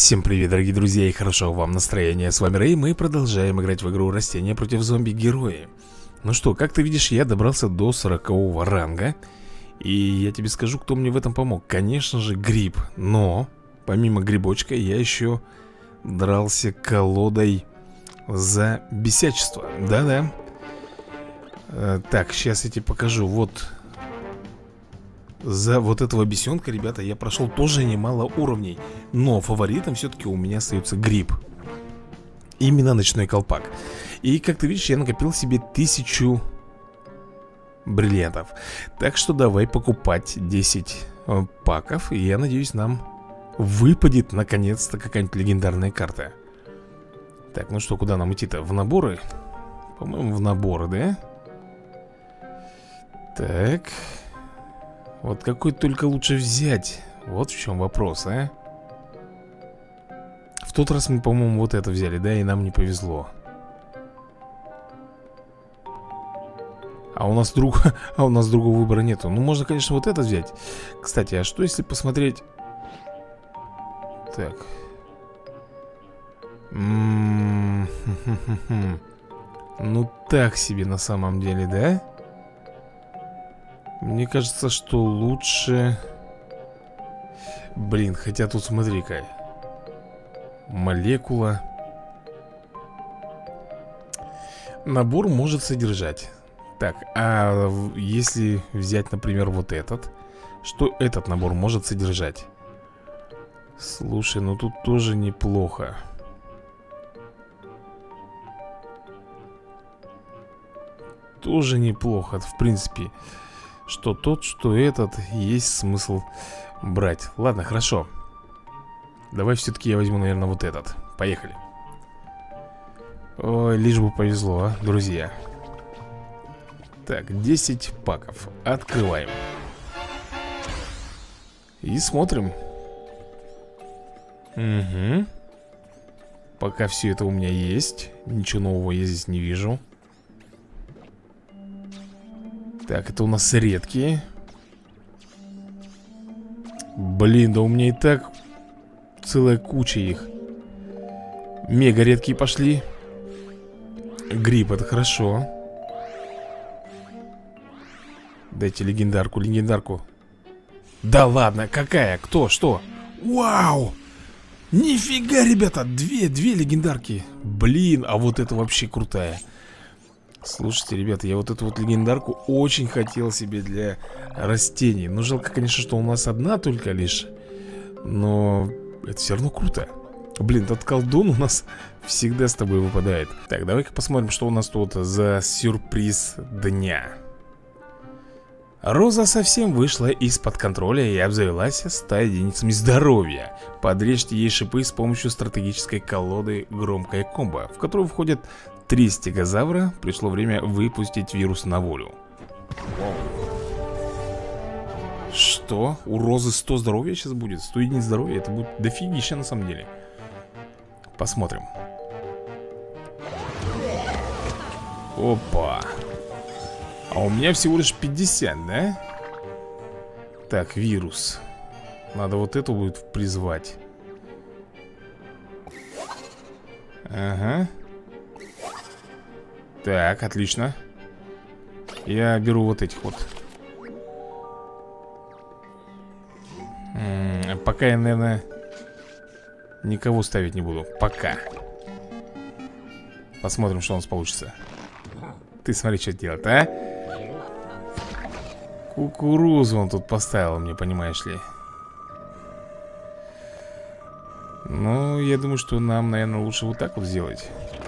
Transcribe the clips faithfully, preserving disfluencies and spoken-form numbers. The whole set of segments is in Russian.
Всем привет, дорогие друзья, и хорошего вам настроения. С вами Рэй, мы продолжаем играть в игру Растения против зомби-герои. Ну что, как ты видишь, я добрался до сорокового ранга. И я тебе скажу, кто мне в этом помог. Конечно же, гриб. Но, помимо грибочка, я еще дрался колодой за бесячество. Да-да. э, Так, сейчас я тебе покажу. Вот. За вот этого бесенка, ребята, я прошел тоже немало уровней. Но фаворитом все-таки у меня остается гриб. Именно ночной колпак. И, как ты видишь, я накопил себе тысячу бриллиантов. Так что давай покупать десять э, паков. И я надеюсь, нам выпадет наконец-то какая-нибудь легендарная карта. Так, ну что, куда нам идти-то? В наборы? По-моему, в наборы, да? Так. Вот какой только лучше взять? Вот в чем вопрос, а? В тот раз мы, по-моему, вот это взяли, да, и нам не повезло. А у нас друг... а у нас другого выбора нету. Ну, можно, конечно, вот это взять. Кстати, а что если посмотреть... Так. М-м-м. Ну, так себе на самом деле, да? Мне кажется, что лучше... Блин, хотя тут смотри-ка. Молекула. Набор может содержать. Так, а если взять, например, вот этот? Что этот набор может содержать? Слушай, ну тут тоже неплохо. Тоже неплохо, в принципе. Что тот, что этот, есть смысл брать. Ладно, хорошо. Давай все-таки я возьму, наверное, вот этот. Поехали. Ой, лишь бы повезло, а, друзья. Так, десять паков. Открываем. И смотрим. Угу. Пока все это у меня есть. Ничего нового я здесь не вижу. Так, это у нас редкие. Блин, да у меня и так целая куча их. Мега редкие пошли. Гриб, это хорошо. Дайте легендарку, легендарку. Да ладно, какая? Кто? Что? Вау! Нифига, ребята, две, две легендарки. Блин, а вот это вообще крутая. Слушайте, ребята, я вот эту вот легендарку очень хотел себе для растений. Ну, жалко, конечно, что у нас одна только лишь. Но это все равно круто. Блин, тот колдун у нас всегда с тобой выпадает. Так, давай-ка посмотрим, что у нас тут за сюрприз дня. Роза совсем вышла из-под контроля и обзавелась ста единицами здоровья. Подрежьте ей шипы с помощью стратегической колоды «Громкая комбо», в которую входят три стегозавра. Пришло время выпустить вирус на волю. Вау. Что? У Розы сто здоровья сейчас будет? сто единиц здоровья? Это будет дофигища на самом деле. Посмотрим. Опа. А у меня всего лишь пятьдесят, да? Так, вирус. Надо вот это будет призвать. Ага. Так, отлично. Я беру вот этих вот. М-м, пока я, наверное, никого ставить не буду. Пока. Посмотрим, что у нас получится. Ты смотри, что делать, а? Кукурузу он тут поставил мне, понимаешь ли. Ну, я думаю, что нам, наверное, лучше вот так вот сделать.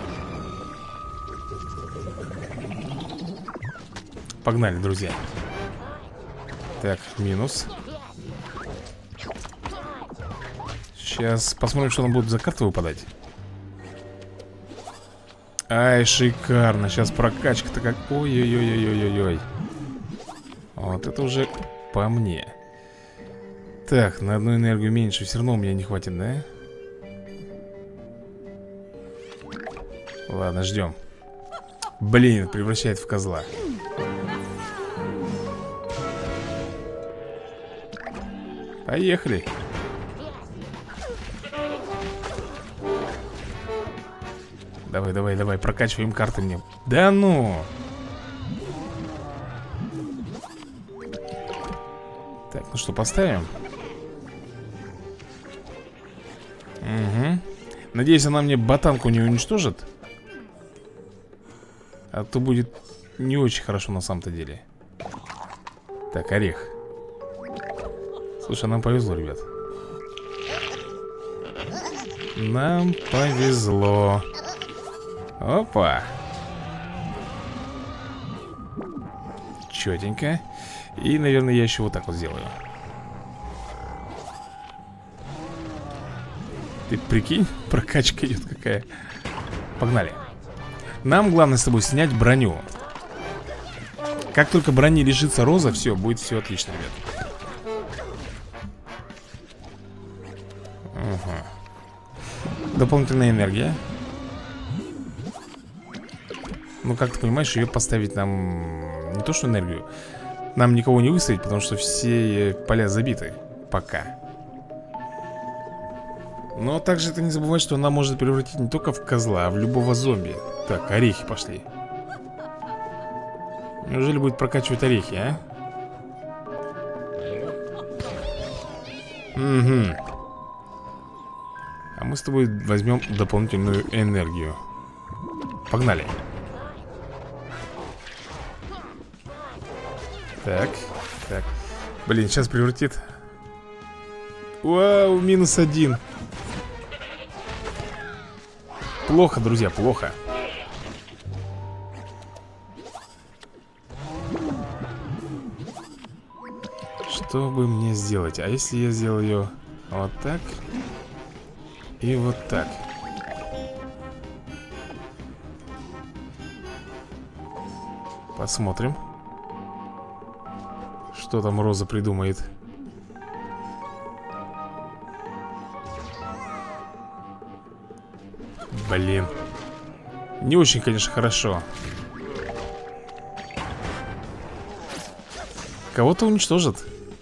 Погнали, друзья. Так, минус. Сейчас посмотрим, что нам будет за карты выпадать. Ай, шикарно. Сейчас прокачка-то как... Ой-ой-ой-ой-ой-ой-ой. Вот это уже по мне. Так, на одну энергию меньше. Все равно у меня не хватит, да? Ладно, ждем. Блин, превращает в козла. Поехали. Давай, давай, давай, прокачиваем карты мне. Да ну. Так, ну что, поставим? Угу. Надеюсь, она мне ботанку не уничтожит. А то будет не очень хорошо на самом-то деле. Так, орех. Слушай, нам повезло, ребят. Нам повезло. Опа. Четенько. И, наверное, я еще вот так вот сделаю. Ты прикинь, прокачка идет какая. Погнали. Нам главное с тобой снять броню. Как только брони лишится роза, все, будет все отлично, ребят. Угу. Дополнительная энергия. Ну, как ты понимаешь, ее поставить нам... Не то, что энергию. Нам никого не выставить, потому что все поля забиты. Пока. Но также ты не забывай, что она может превратить не только в козла, а в любого зомби. Так, орехи пошли. Неужели будет прокачивать орехи, а? Угу. А мы с тобой возьмем дополнительную энергию. Погнали. Так, так. Блин, сейчас превратит. Вау, минус один. Плохо, друзья, плохо. Что бы мне сделать? А если я сделаю ее вот так и вот так? Посмотрим, что там Роза придумает. Блин. Не очень, конечно, хорошо. Кого-то уничтожит.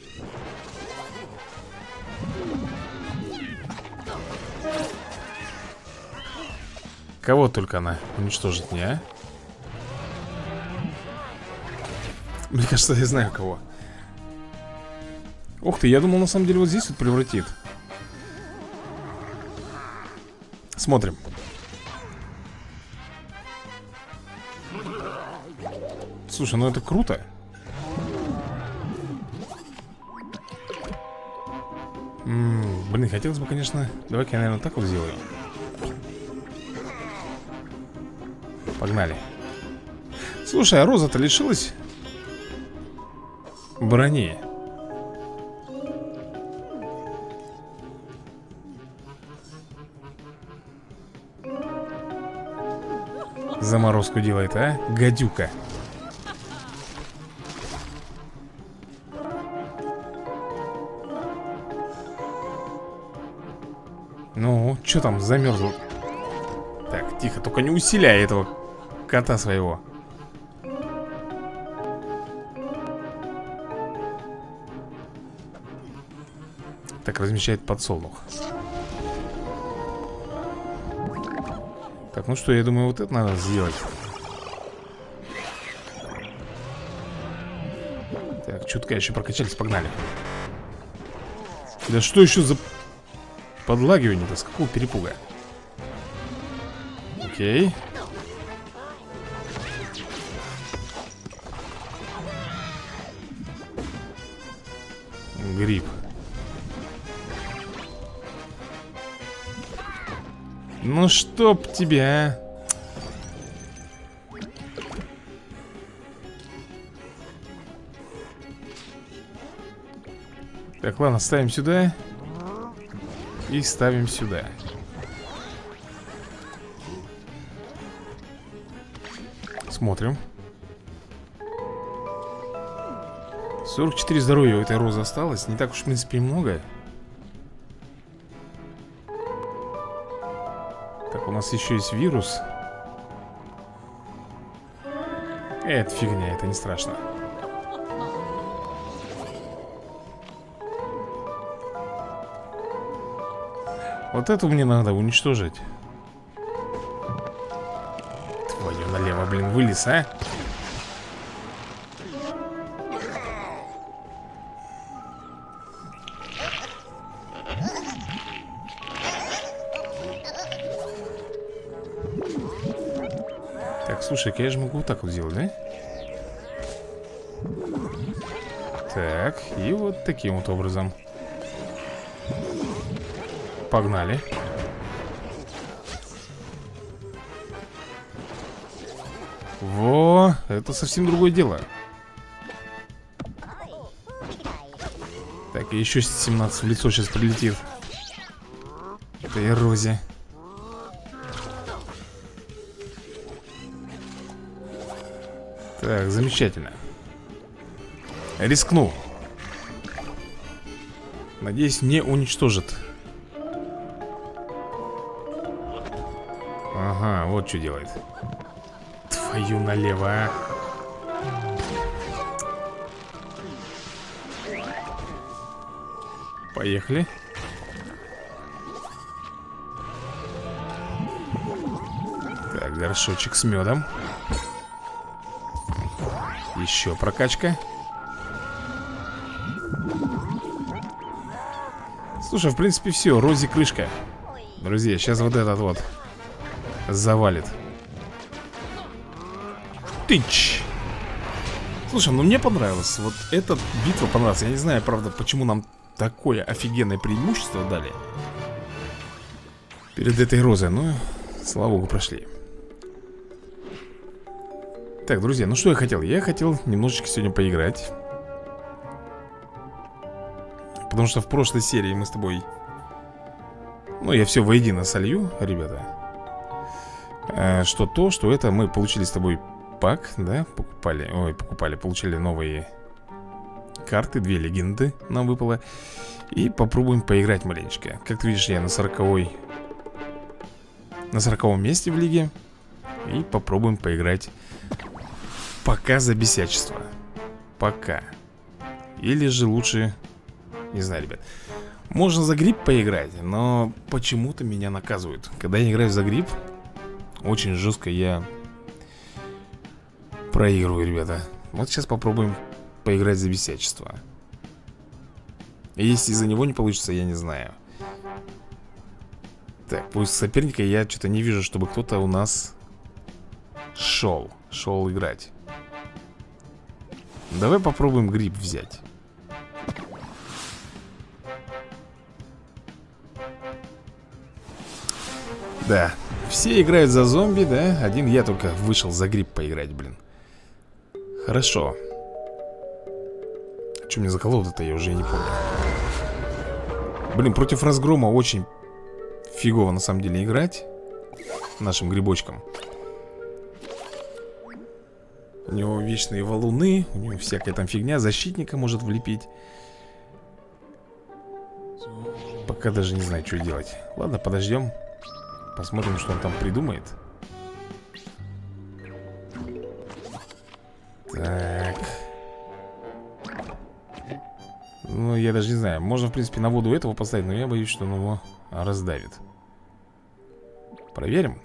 Кого только она уничтожит, не, а? Мне кажется, я знаю кого. Ух ты, я думал, на самом деле вот здесь вот превратит. Смотрим. Слушай, ну это круто. М-м, блин, хотелось бы, конечно. Давай-ка я, наверное, так вот сделаю. Погнали. Слушай, а Роза-то лишилась брони. Заморозку делает, а? Гадюка. Ну, что там замерзло? Так, тихо, только не усиляй этого кота своего. Так, размещает подсолнух. Так, ну что, я думаю, вот это надо сделать. Так, чутка еще прокачались, погнали. Да что еще за подлагивание-то? С какого перепуга? Окей. Гриб. Ну чтоб тебя. Так, ладно, ставим сюда. И ставим сюда. Смотрим. сорок четыре здоровья у этой розы осталось. Не так уж, в принципе, много. Так, у нас еще есть вирус. Это фигня, это не страшно. Вот эту мне надо уничтожить. блин, вылез, а? Так, слушай-ка, я же могу вот так вот сделать, да? Так, и вот таким вот образом. Погнали. Во, это совсем другое дело. Так, и еще семнадцать в лицо сейчас прилетит. Это эрозия. Так, замечательно. Рискну. Надеюсь, не уничтожит. Ага, вот что делает. Твою налево, а. Поехали. Так, горшочек с медом. Еще прокачка. Слушай, в принципе все, Рози крышка. Друзья, сейчас вот этот вот завалит. Тыч. Слушай, ну мне понравилось. Вот эта битва понравилась. Я не знаю, правда, почему нам такое офигенное преимущество дали перед этой розой. Но, слава богу, прошли. Так, друзья, ну что я хотел? Я хотел немножечко сегодня поиграть. Потому что в прошлой серии мы с тобой... Ну, я все воедино солью, ребята. а, Что то, что это. Мы получили с тобой пак, да? Покупали, ой, покупали, получили новые карты. Две легенды нам выпало. И попробуем поиграть маленечко. Как ты видишь, я на сороковой На сороковом месте в лиге. И попробуем поиграть. Пока за бесячество. Пока. Или же лучше... Не знаю, ребят. Можно за гриб поиграть, но почему-то меня наказывают. Когда я играю за гриб, очень жестко я проигрываю, ребята. Вот сейчас попробуем поиграть за бесячество. И если из-за него не получится, я не знаю. Так, пусть соперника я что-то не вижу, чтобы кто-то у нас шел, шел играть. Давай попробуем гриб взять. Да, все играют за зомби, да? Один я только вышел за гриб поиграть, блин. Хорошо. Что мне за колода-то, я уже не помню. Блин, против разгрома очень фигово на самом деле играть нашим грибочком. У него вечные валуны, у него всякая там фигня, защитника может влепить. Пока даже не знаю, что делать. Ладно, подождем. Посмотрим, что он там придумает. Так. Ну, я даже не знаю. Можно, в принципе, на воду этого поставить, но я боюсь, что он его раздавит. Проверим.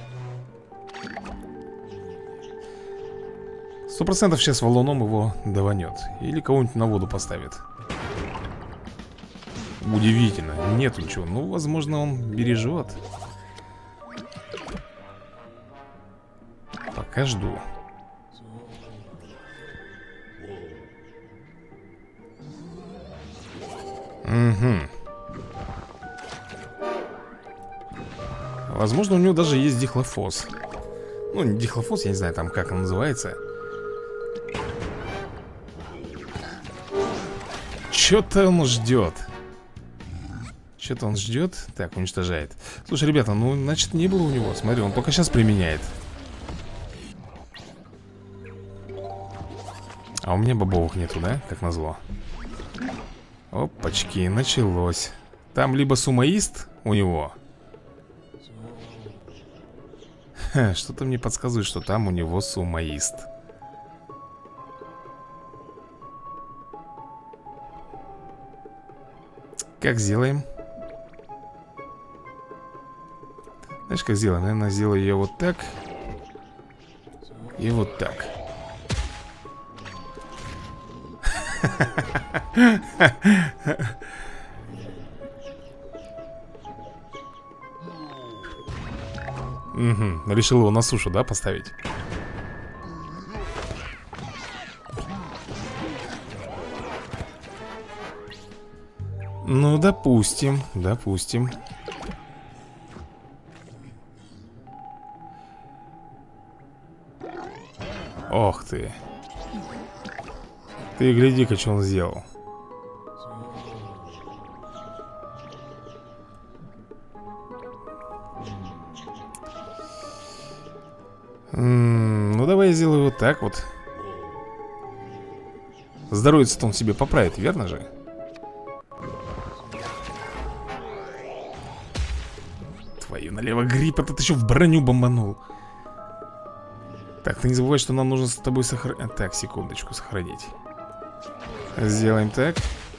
Сто процентов сейчас валуном его даванет. Или кого-нибудь на воду поставит. Удивительно. Нету ничего. Ну, возможно, он бережет. Пока жду. Угу. Возможно, у него даже есть дихлофос. Ну, не дихлофос, я не знаю там, как он называется. Что-то он ждет. Что-то он ждет. Так, уничтожает. Слушай, ребята, ну, значит, не было у него. Смотри, он только сейчас применяет. А у меня бобовых нету, да? Как назло. Опачки, началось. Там либо сумоист у него. Что-то мне подсказывает, что там у него сумоист. Как сделаем? Знаешь, как сделаем? Наверное, сделаю ее вот так. И вот так. Угу, решил его на сушу, да, поставить? Ну, допустим, допустим. Ох ты. Ты гляди-ка, что он сделал. М-м, ну, давай я сделаю вот так вот. Здоровье-то он себе поправит, верно же? Твою налево грипп, а ты еще в броню бомбанул. Так, ты не забывай, что нам нужно с тобой сохранить. Так, секундочку, сохранить. Сделаем так.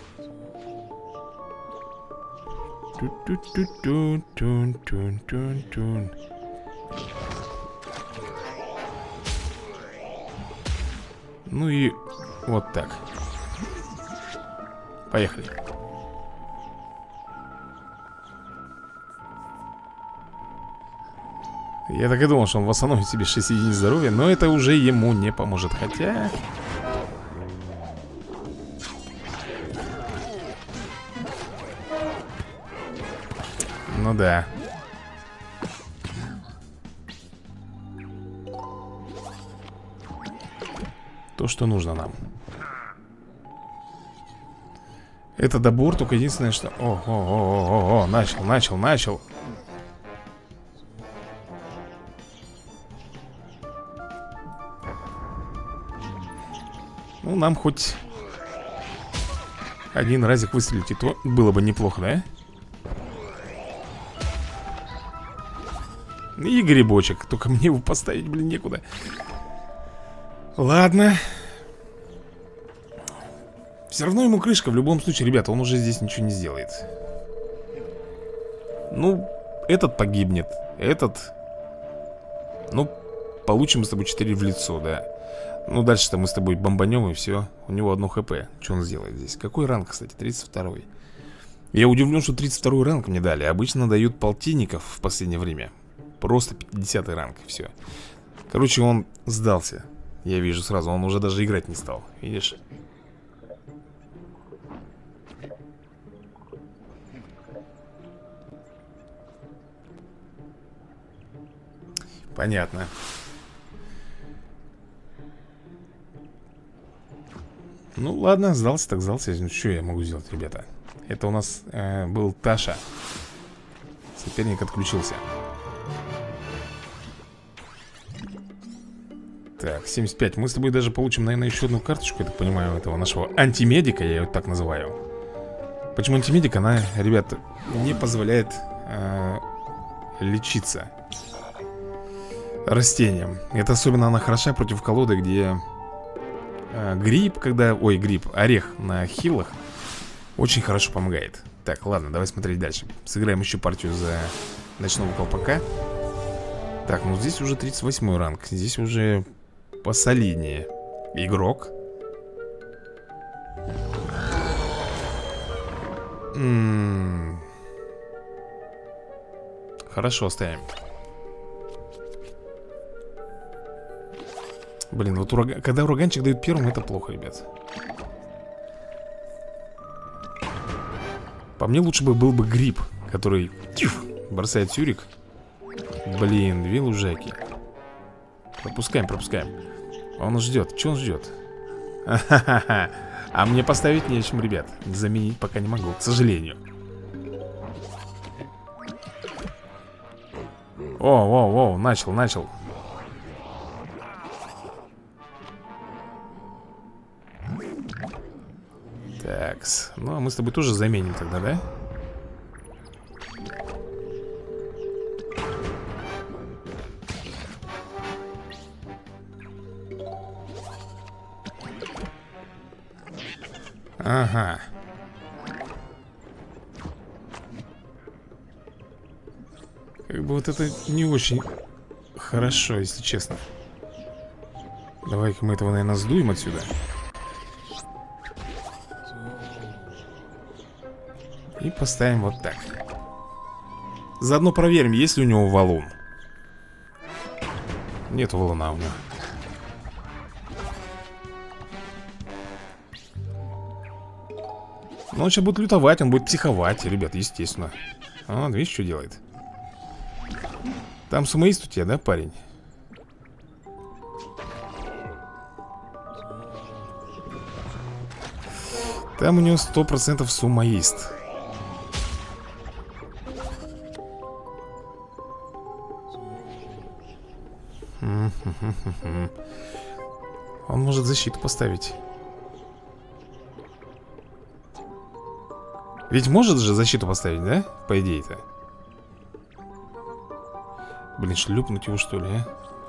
Тун-тун-тун-тун-тун-тун. Ну и вот так. Поехали. Я так и думал, что он восстановит себе шесть единиц здоровья, но это уже ему не поможет. Хотя... Ну да. То, что нужно нам. Это добор, только единственное, что... О, о, о, о, о, о, начал, начал, начал. Ну, нам хоть один разик выстрелить, и то было бы неплохо, да? И грибочек. Только мне его поставить, блин, некуда. Ладно. Все равно ему крышка. В любом случае, ребята, он уже здесь ничего не сделает. Ну, этот погибнет. Этот... Ну, получим с тобой четыре в лицо, да. Ну, дальше-то мы с тобой бомбанем и все. У него одно хп. Что он сделает здесь? Какой ранг, кстати? тридцать второй. Я удивлен, что тридцать второй ранг мне дали. Обычно дают полтинников в последнее время. Просто пятидесятый ранг, и все. Короче, он сдался. Я вижу сразу, он уже даже играть не стал. Видишь? Понятно. Ну ладно, сдался так сдался. Ну что я могу сделать, ребята? Это у нас э, был Таша. Соперник отключился. Так, семьдесят пять. Мы с тобой даже получим, наверное, еще одну карточку, я так понимаю, этого нашего антимедика, я его так называю. Почему антимедик? Она, ребята, не позволяет э, лечиться растениям. Это особенно она хороша против колоды, где э, гриб, когда... Ой, гриб, орех на хилах очень хорошо помогает. Так, ладно, давай смотреть дальше. Сыграем еще партию за ночного колпака. Так, ну здесь уже тридцать восьмой ранг. Здесь уже посолиднее. Игрок. М-м-м. Хорошо, оставим. Блин, вот ураган... когда ураганчик дают первым, это плохо, ребят. По мне лучше бы был бы гриб, который тьф, бросает тюрик. Блин, две лужайки. Пропускаем, пропускаем. Он ждет, что он ждет? А мне поставить нечем, ребят. Заменить пока не могу, к сожалению. О, о, о, начал, начал. Такс. Ну, а мы с тобой тоже заменим тогда, да? Ага. Как бы вот это не очень хорошо, если честно. Давай-ка мы этого, наверное, сдуем отсюда. И поставим вот так. Заодно проверим, есть ли у него валун. Нет валуна у него. Но он сейчас будет лютовать, он будет психовать, ребят, естественно. А, видишь, что делает? Там сумоист у тебя, да, парень? Там у него сто процентов сумоист. Он может защиту поставить. Ведь может же защиту поставить, да? По идее-то. Блин, шлюпнуть его, что ли, а?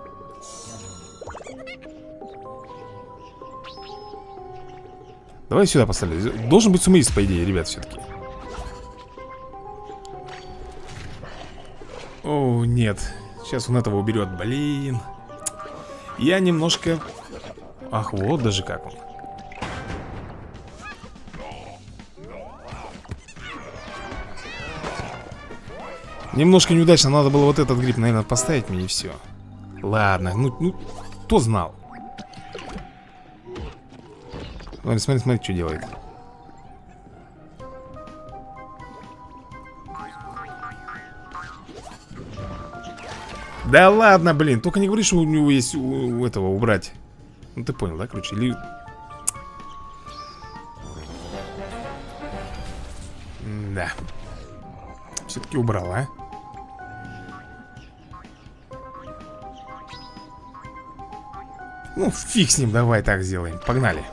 Давай сюда поставлю. Должен быть сумоист, по идее, ребят, все-таки. О, нет. Сейчас он этого уберет, блин. Я немножко... Ах, вот даже как он. Немножко неудачно, надо было вот этот гриб, наверное, поставить мне и все. Ладно, ну, ну, кто знал. Смотри, смотри, смотри, что делает. Да ладно, блин, только не говори, что у него есть у, у этого убрать. Ну ты понял, да, короче, или... Да. Все-таки убрал, а? Ну, фиг с ним, давай так сделаем. Погнали.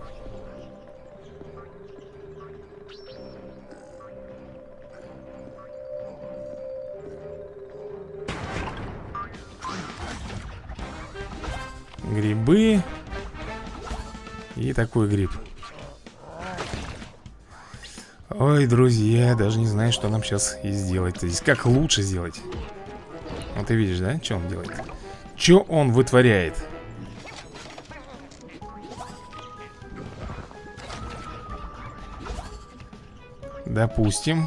Грибы. И такой гриб. Ой, друзья, даже не знаю, что нам сейчас и сделать-то здесь. Как лучше сделать. Вот ты видишь, да, что он делает? Что он вытворяет? Допустим.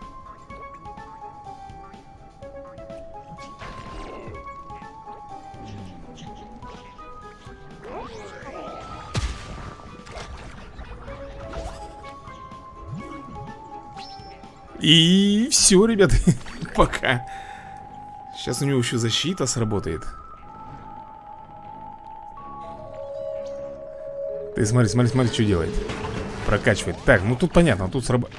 И все, ребята, пока. Сейчас у него еще защита сработает. Ты смотри, смотри, смотри, что делает. Прокачивает. Так, ну тут понятно, тут сработает.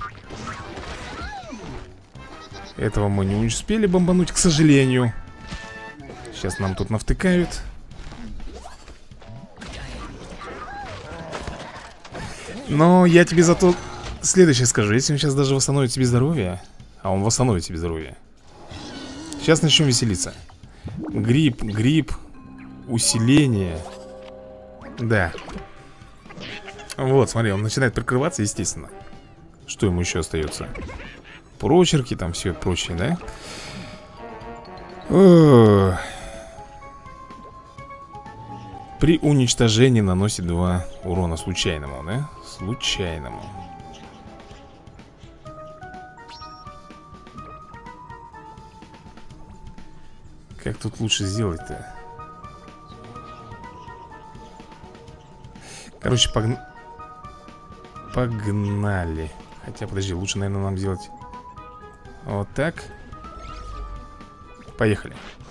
Этого мы не успели бомбануть, к сожалению. Сейчас нам тут навтыкают. Но я тебе зато следующее скажу. Если он сейчас даже восстановит себе здоровье, а он восстановит себе здоровье, сейчас начнем веселиться. Гриб, гриб, усиление. Да. Вот, смотри, он начинает прикрываться, естественно. Что ему еще остается? Прочерки, там все прочее, да? О-о-о. При уничтожении наносит два урона случайному, да? Случайному. Как тут лучше сделать-то? Короче, погн... погнали. Хотя, подожди, лучше, наверное, нам сделать вот так. Поехали.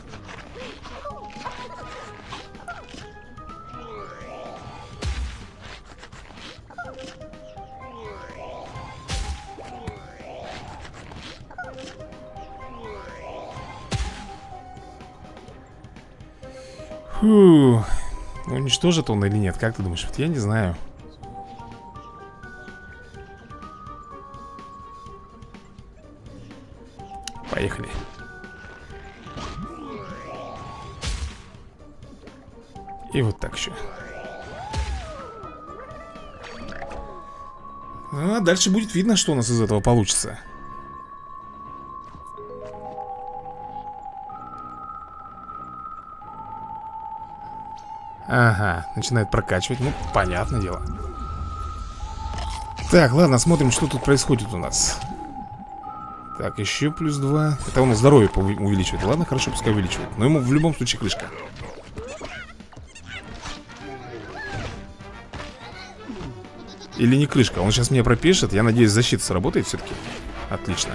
Фу. Уничтожит он или нет? Как ты думаешь? Вот я не знаю. Поехали. И вот так еще. А дальше будет видно, что у нас из этого получится. Ага, начинает прокачивать. Ну, понятное дело. Так, ладно, смотрим, что тут происходит у нас. Так, еще плюс два. Это у нас здоровье увеличивает. Ладно, хорошо, пускай увеличивает. Но ему в любом случае крышка. Или не крышка? Он сейчас меня пропишет. Я надеюсь, защита сработает все-таки. Отлично.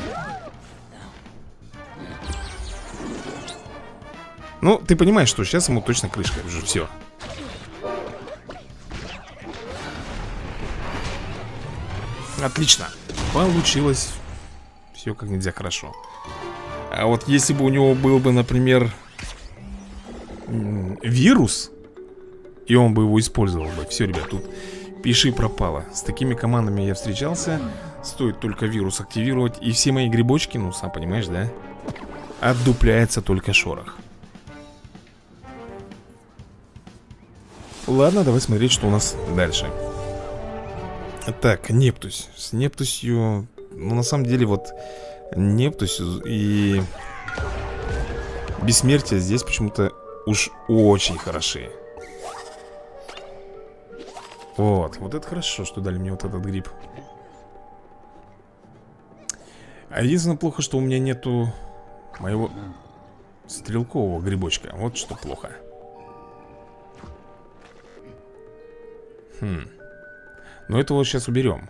Ну, ты понимаешь, что сейчас ему точно крышка. Уже все. Отлично. Получилось. Все как нельзя хорошо. А вот если бы у него был бы, например, вирус, и он бы его использовал бы. Все, ребят, тут пиши пропало. С такими командами я встречался. Стоит только вирус активировать, и все мои грибочки, ну, сам понимаешь, да? Отдупляется только шорох. Ладно, давай смотреть, что у нас дальше. Так, Нептусь. С Нептусью, ну, на самом деле, вот Нептусь и Бессмертие здесь почему-то уж очень хороши. Вот, вот это хорошо, что дали мне вот этот гриб. А единственное плохо, что у меня нету моего стрелкового грибочка. Вот что плохо. Хм. Но этого сейчас уберем.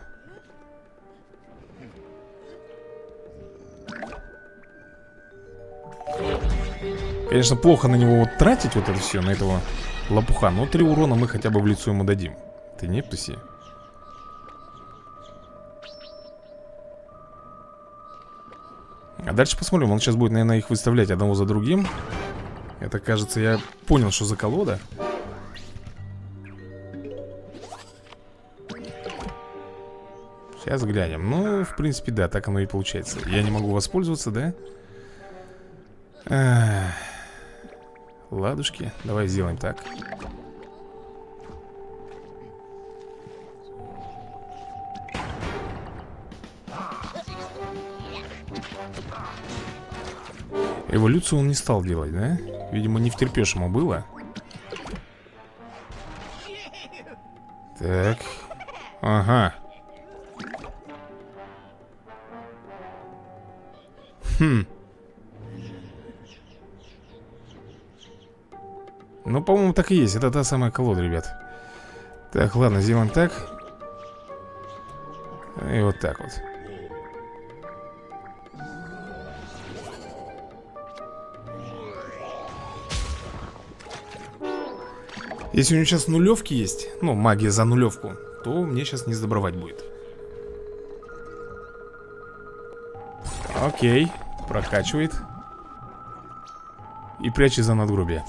Конечно, плохо на него вот тратить вот это все, на этого лопуха. Но три урона мы хотя бы в лицо ему дадим. Ты Нептуси. А дальше посмотрим. Он сейчас будет, наверное, их выставлять одного за другим. Это, кажется, я понял, что за колода. Сейчас глянем. Ну, в принципе, да, так оно и получается. Я не могу воспользоваться, да? Ах. Ладушки, давай сделаем так. Эволюцию он не стал делать, да? Видимо, не втерпешь ему было. Так. Ага. Хм. Ну, по-моему, так и есть. Это та самая колода, ребят. Так, ладно, сделаем так. И вот так вот. Если у него сейчас нулевки есть, ну, магия за нулевку, то мне сейчас не сдобровать будет. Окей, прокачивает. И прячет за надгробие.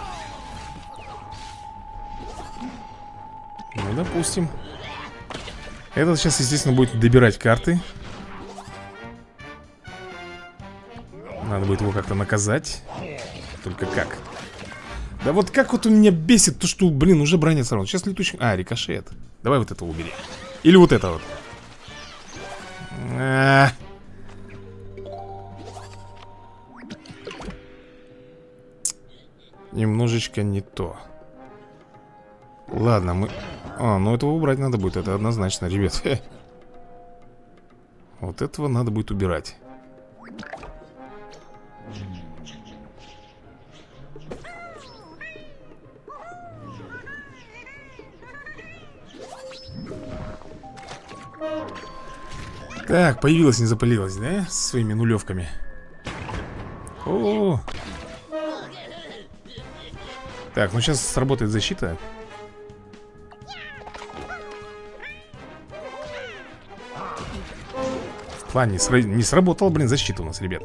Ну, допустим. Этот сейчас, естественно, будет добирать карты. Надо будет его как-то наказать. Только как? Да вот как вот у меня бесит то, что, блин, уже броня сорвал. Сейчас летучий... А, рикошет. Давай вот это убери. Или вот это вот. А -а -а. Немножечко не то. Ладно, мы... А, ну этого убрать надо будет, это однозначно, ребят. Вот этого надо будет убирать. Так, появилась, не запылилась, да? С своими нулевками. О, -о, -о. Так, ну сейчас сработает защита. В плане, не сработала, блин, защита у нас, ребят.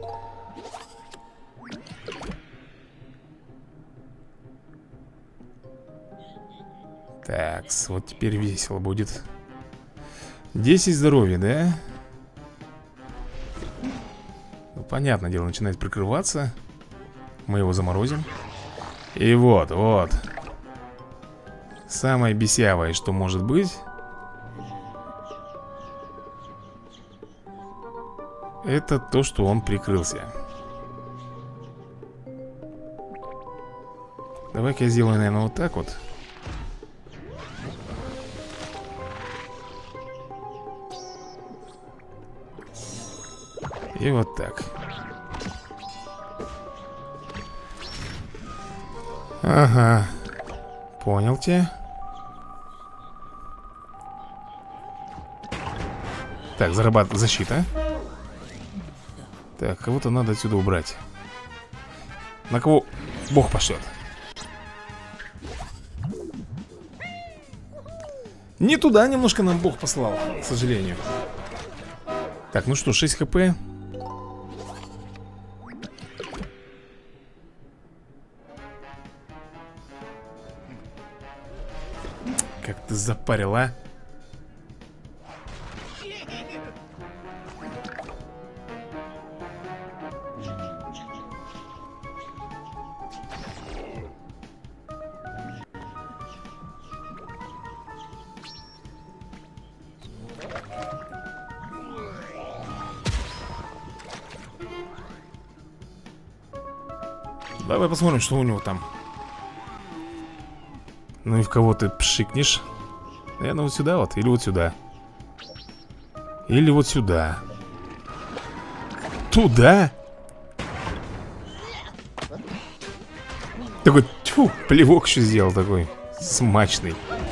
Так, вот теперь весело будет. десять здоровья, да? Ну, понятное дело, начинает прикрываться. Мы его заморозим. И вот, вот. Самое бесявое, что может быть. Это то, что он прикрылся. Давай-ка я сделаю, наверное, вот так вот. И вот так. Ага. Понял тебя. Так, зарабатывает защита. Так, кого-то надо отсюда убрать. На кого Бог пошлет. Не туда немножко нам Бог послал, к сожалению. Так, ну что, шесть хп. Как ты запарил, а? Давай посмотрим, что у него там. Ну и в кого ты пшикнешь? Наверное, вот сюда вот, или вот сюда. Или вот сюда. Туда? Такой, тьфу, плевок еще сделал такой смачный.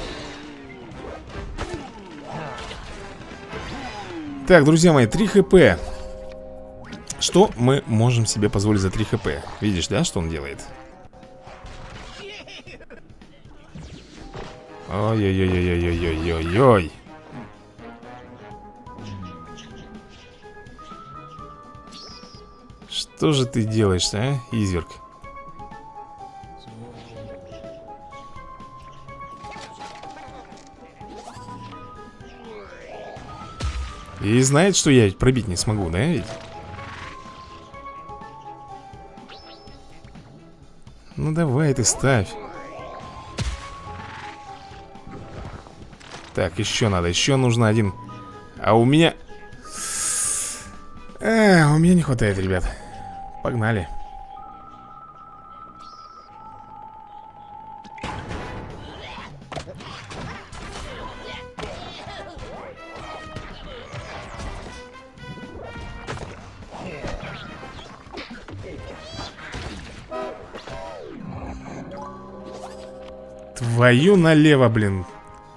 Так, друзья мои, три хп. Что мы можем себе позволить за три хп? Видишь, да, что он делает? Ой-ой-ой-ой-ой-ой-ой-ой. Что же ты делаешь-то, а, изверг? И знает, что я ведь пробить не смогу, да, ведь? Ну давай ты ставь. Так, еще надо, еще нужно один. А у меня... А, у меня не хватает, ребят. Погнали. Твою налево, блин.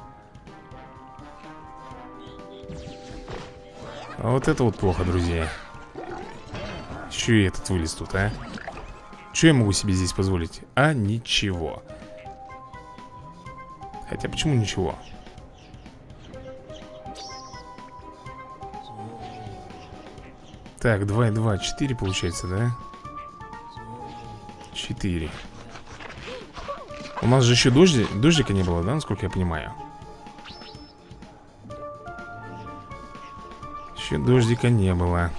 А вот это вот плохо, друзья. Еще и этот вылез тут, а? Что я могу себе здесь позволить? А ничего. Хотя почему ничего? Так, два и два, четыре получается, да? четыре. У нас же еще дожди, дождика не было, да, насколько я понимаю? Еще дождика не было.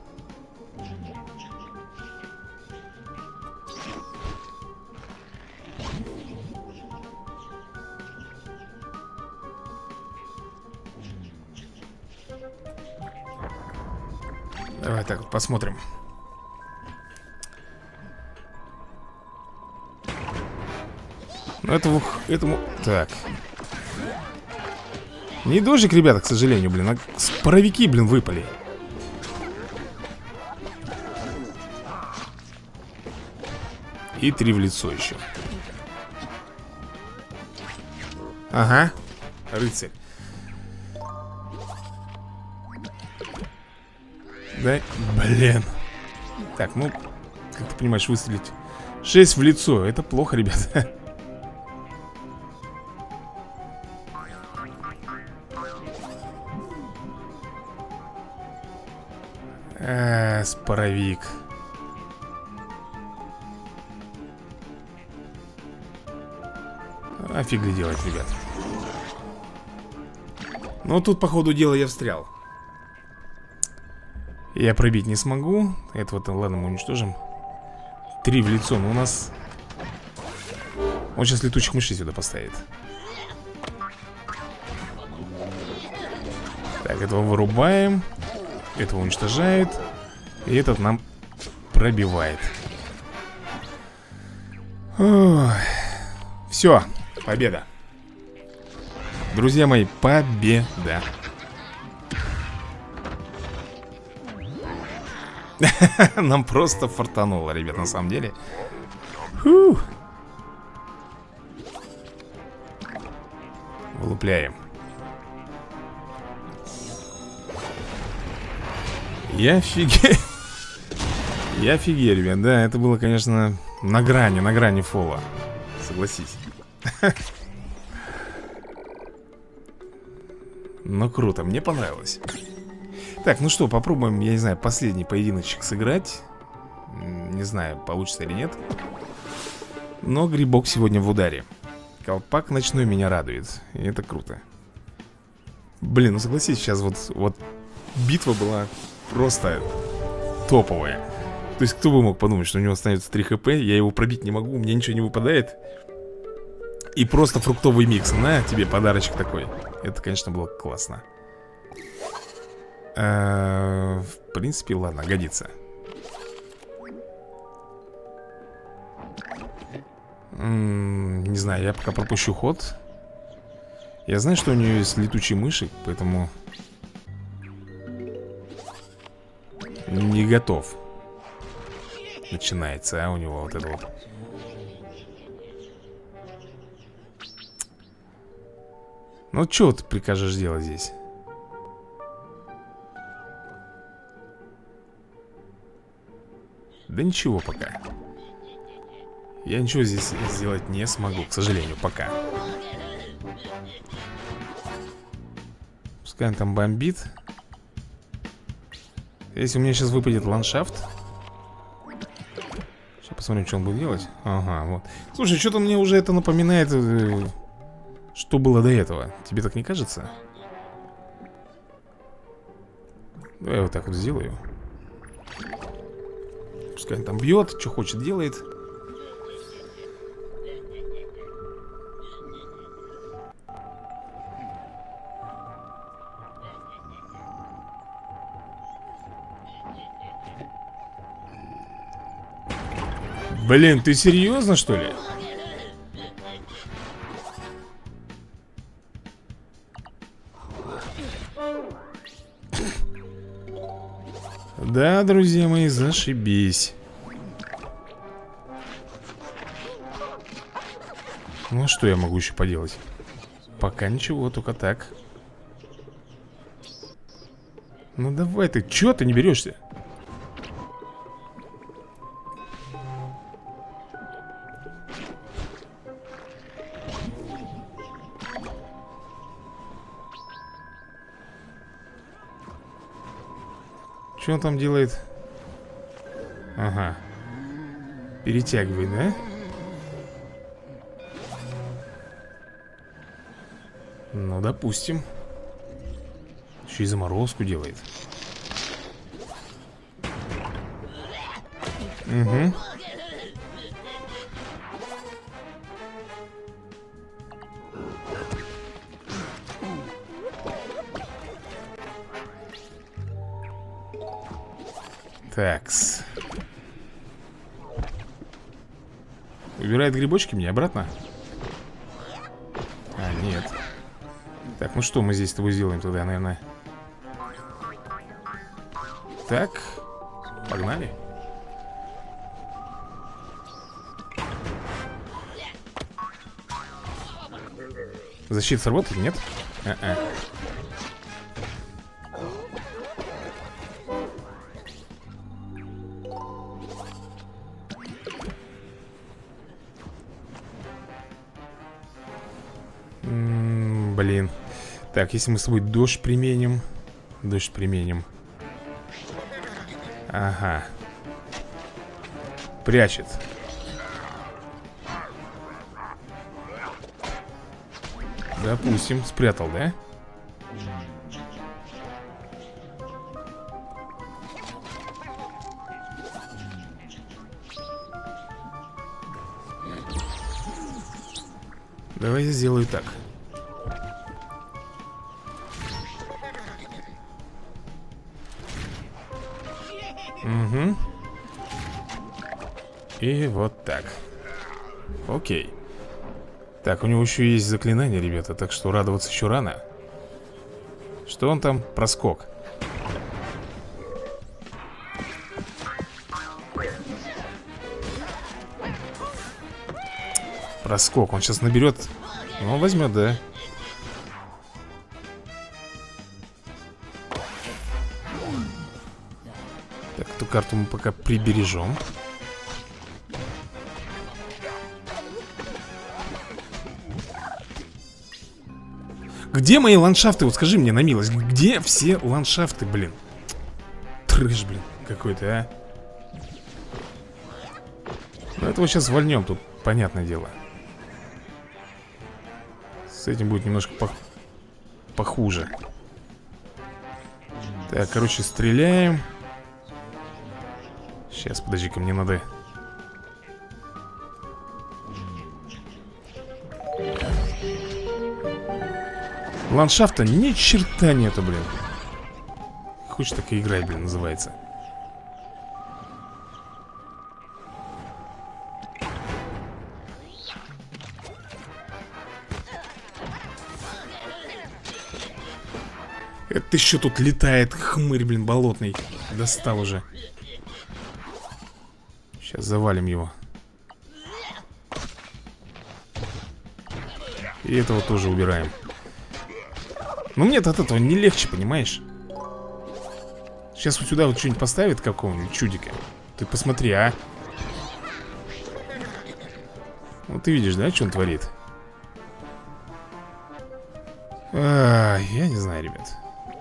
Давай так вот посмотрим. Ну, этому, этому... Так. Не дождик, ребята, к сожалению, блин. А паровики, блин, выпали. И три в лицо еще. Ага. Рыцарь. Да, блин. Так, ну, как ты понимаешь, выстрелить шесть в лицо. Это плохо, ребята. А, споровик. Офига делать, ребят. Но тут, по ходу дела, я встрял. Я пробить не смогу. Этого-то, ладно, мы уничтожим. Три в лицо, но у нас... Он сейчас летучих мышей сюда поставит. Так, этого вырубаем. Этого уничтожает. И этот нам пробивает. Все, победа. Друзья мои, победа. Нам просто фартануло, ребят, на самом деле. Фух. Вылупляем. Я офигею. Я офигею, ребят. Да, это было, конечно, на грани, на грани фола. Согласись. Ну круто, мне понравилось. Так, ну что, попробуем, я не знаю, последний поединочек сыграть. Не знаю, получится или нет. Но грибок сегодня в ударе. Колпак ночной меня радует. И это круто. Блин, ну согласись, сейчас вот, вот битва была просто топовая. То есть кто бы мог подумать, что у него останется три хп, я его пробить не могу, у меня ничего не выпадает. И просто фруктовый микс. На тебе подарочек такой. Это, конечно, было классно. А, в принципе, ладно, годится. М-м, не знаю, я пока пропущу ход. Я знаю, что у нее есть летучий мышек, поэтому не готов. Начинается, а у него вот это вот. Ну, что ты прикажешь делать здесь? Да ничего пока. Я ничего здесь сделать не смогу, к сожалению, пока. Пускай он там бомбит. Если у меня сейчас выпадет ландшафт. Сейчас посмотрим, что он будет делать. Ага, вот. Слушай, что-то мне уже это напоминает, что было до этого. Тебе так не кажется? Давай я вот так вот сделаю. Пускай он там бьет, что хочет делает. Блин, ты серьезно, что ли? Да, друзья мои, зашибись. Ну, что я могу еще поделать? Пока ничего, только так. Ну, давай ты, чё ты не берешься? Что он там делает? Ага. Перетягивает, да? Ну, допустим. Еще и заморозку делает. Угу. Такс. Убирает грибочки мне обратно? А, нет. Так, ну что мы здесь с тобой сделаем тогда, наверное? Так. Погнали. Защита сработает, нет? А-а. Блин. Так, если мы с тобой дождь применим. Дождь применим. Ага. Прячет. Допустим, спрятал, да? Давай я сделаю так. Угу. И вот так. Окей. Так, у него еще есть заклинание, ребята, так что радоваться еще рано. Что он там? Проскок. Проскок, он сейчас наберет. Ну, он возьмет, да. Так, эту карту мы пока прибережем. Где мои ландшафты? Вот скажи мне на милость, где все ландшафты, блин? Трэш, блин, какой-то, а. Ну, этого сейчас вольнем, тут понятное дело. С этим будет немножко пох... похуже. Так, короче, стреляем. Сейчас, подожди-ка, мне надо... Ландшафта ни черта нету, блин. Хочешь, так и играй, блин, называется. Это еще тут летает хмырь, блин, болотный. Достал уже. Сейчас завалим его. И этого тоже убираем. Но мне-то от этого не легче, понимаешь? Сейчас вот сюда вот что-нибудь поставит какого-нибудь чудика. Ты посмотри, а. Ну ты видишь, да, что он творит? А, я не знаю, ребят.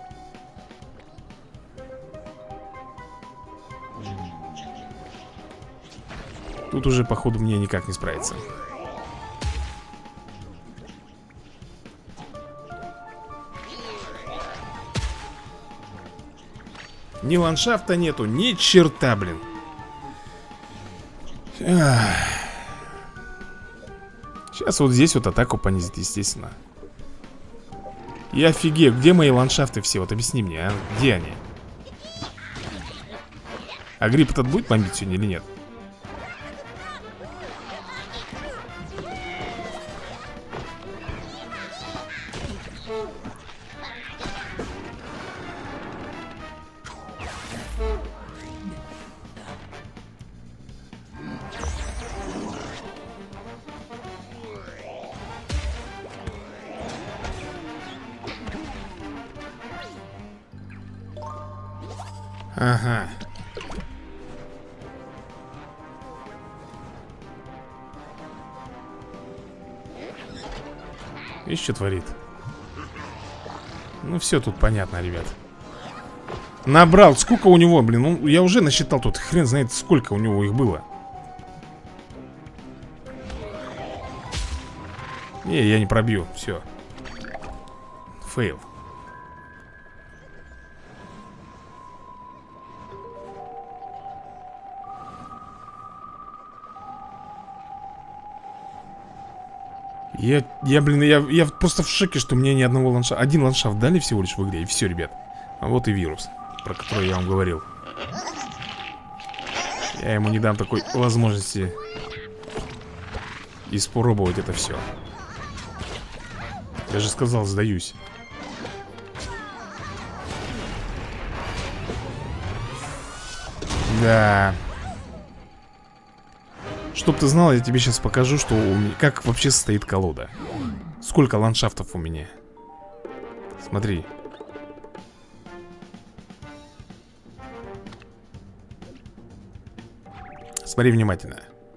Тут уже, походу, мне никак не справиться. Ни ландшафта нету, ни черта, блин. Ах. Сейчас вот здесь вот атаку понизит, естественно. Я офигею, где мои ландшафты все? Вот объясни мне, а? Где они? А гриб этот будет бомбить сегодня или нет? Ага. И что творит? Ну все тут понятно, ребят. Набрал, сколько у него, блин. Ну, я уже насчитал тут, хрен знает, сколько у него их было. Не, я не пробью, все. Фейл. Я, я, блин, я, я просто в шоке, что мне ни одного ландшафта. Один ландшафт дали всего лишь в игре, и все, ребят. А вот и вирус, про который я вам говорил. Я ему не дам такой возможности испробовать это все. Я же сказал, сдаюсь. Да. Чтоб ты знал, я тебе сейчас покажу, что у меня, как вообще состоит колода. Сколько ландшафтов у меня. Смотри. Смотри внимательно.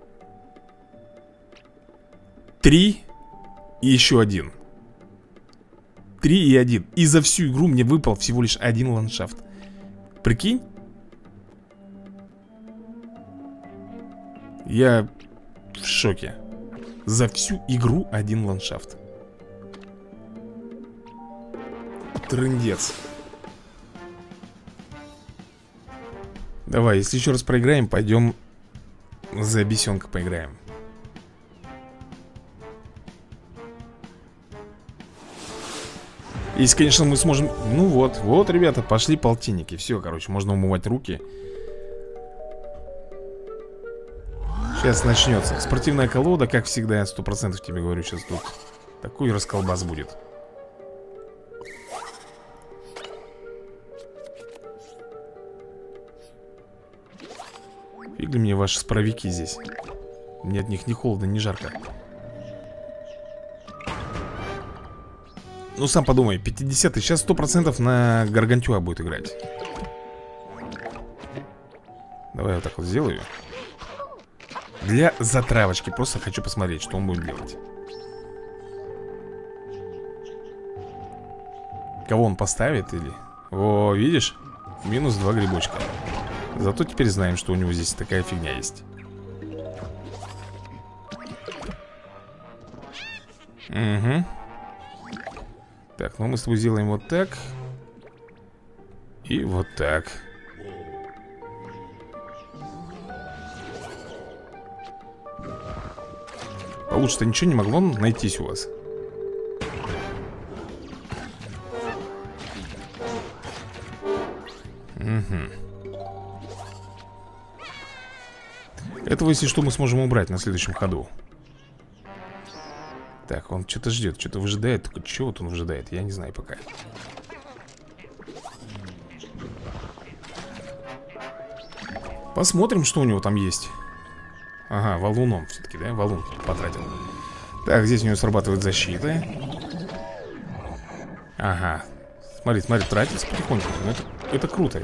Три и еще один. Три и один. И за всю игру мне выпал всего лишь один ландшафт. Прикинь? Я в шоке. За всю игру один ландшафт. Трындец. Давай, если еще раз проиграем, пойдем за бесенка поиграем. Если, конечно, мы сможем... Ну вот, вот, ребята, пошли полтинники. Все, короче, можно умывать руки. Сейчас начнется. Спортивная колода, как всегда, я сто процентов тебе говорю, сейчас тут такой расколбас будет. Фиг ли мне ваши споровики здесь? Мне от них ни холодно, ни жарко. Ну, сам подумай, пятьдесят, сейчас сто процентов на Гаргантюа будет играть. Давай вот так вот сделаю. Для затравочки, просто хочу посмотреть, что он будет делать. Кого он поставит или... О, видишь? Минус два грибочка. Зато теперь знаем, что у него здесь такая фигня есть. Угу. Так, ну мы с тобой сделаем вот так. И вот так. Получше-то ничего не могло найтись у вас. Угу. Этого, если что, мы сможем убрать на следующем ходу. Так, он что-то ждет, что-то выжидает. Только чего вот он выжидает, я не знаю пока. Посмотрим, что у него там есть. Ага, валуном все-таки, да? Валун потратил. Так, здесь у него срабатывает защита. Ага. Смотри, смотри, тратится потихоньку. Ну, это, это круто.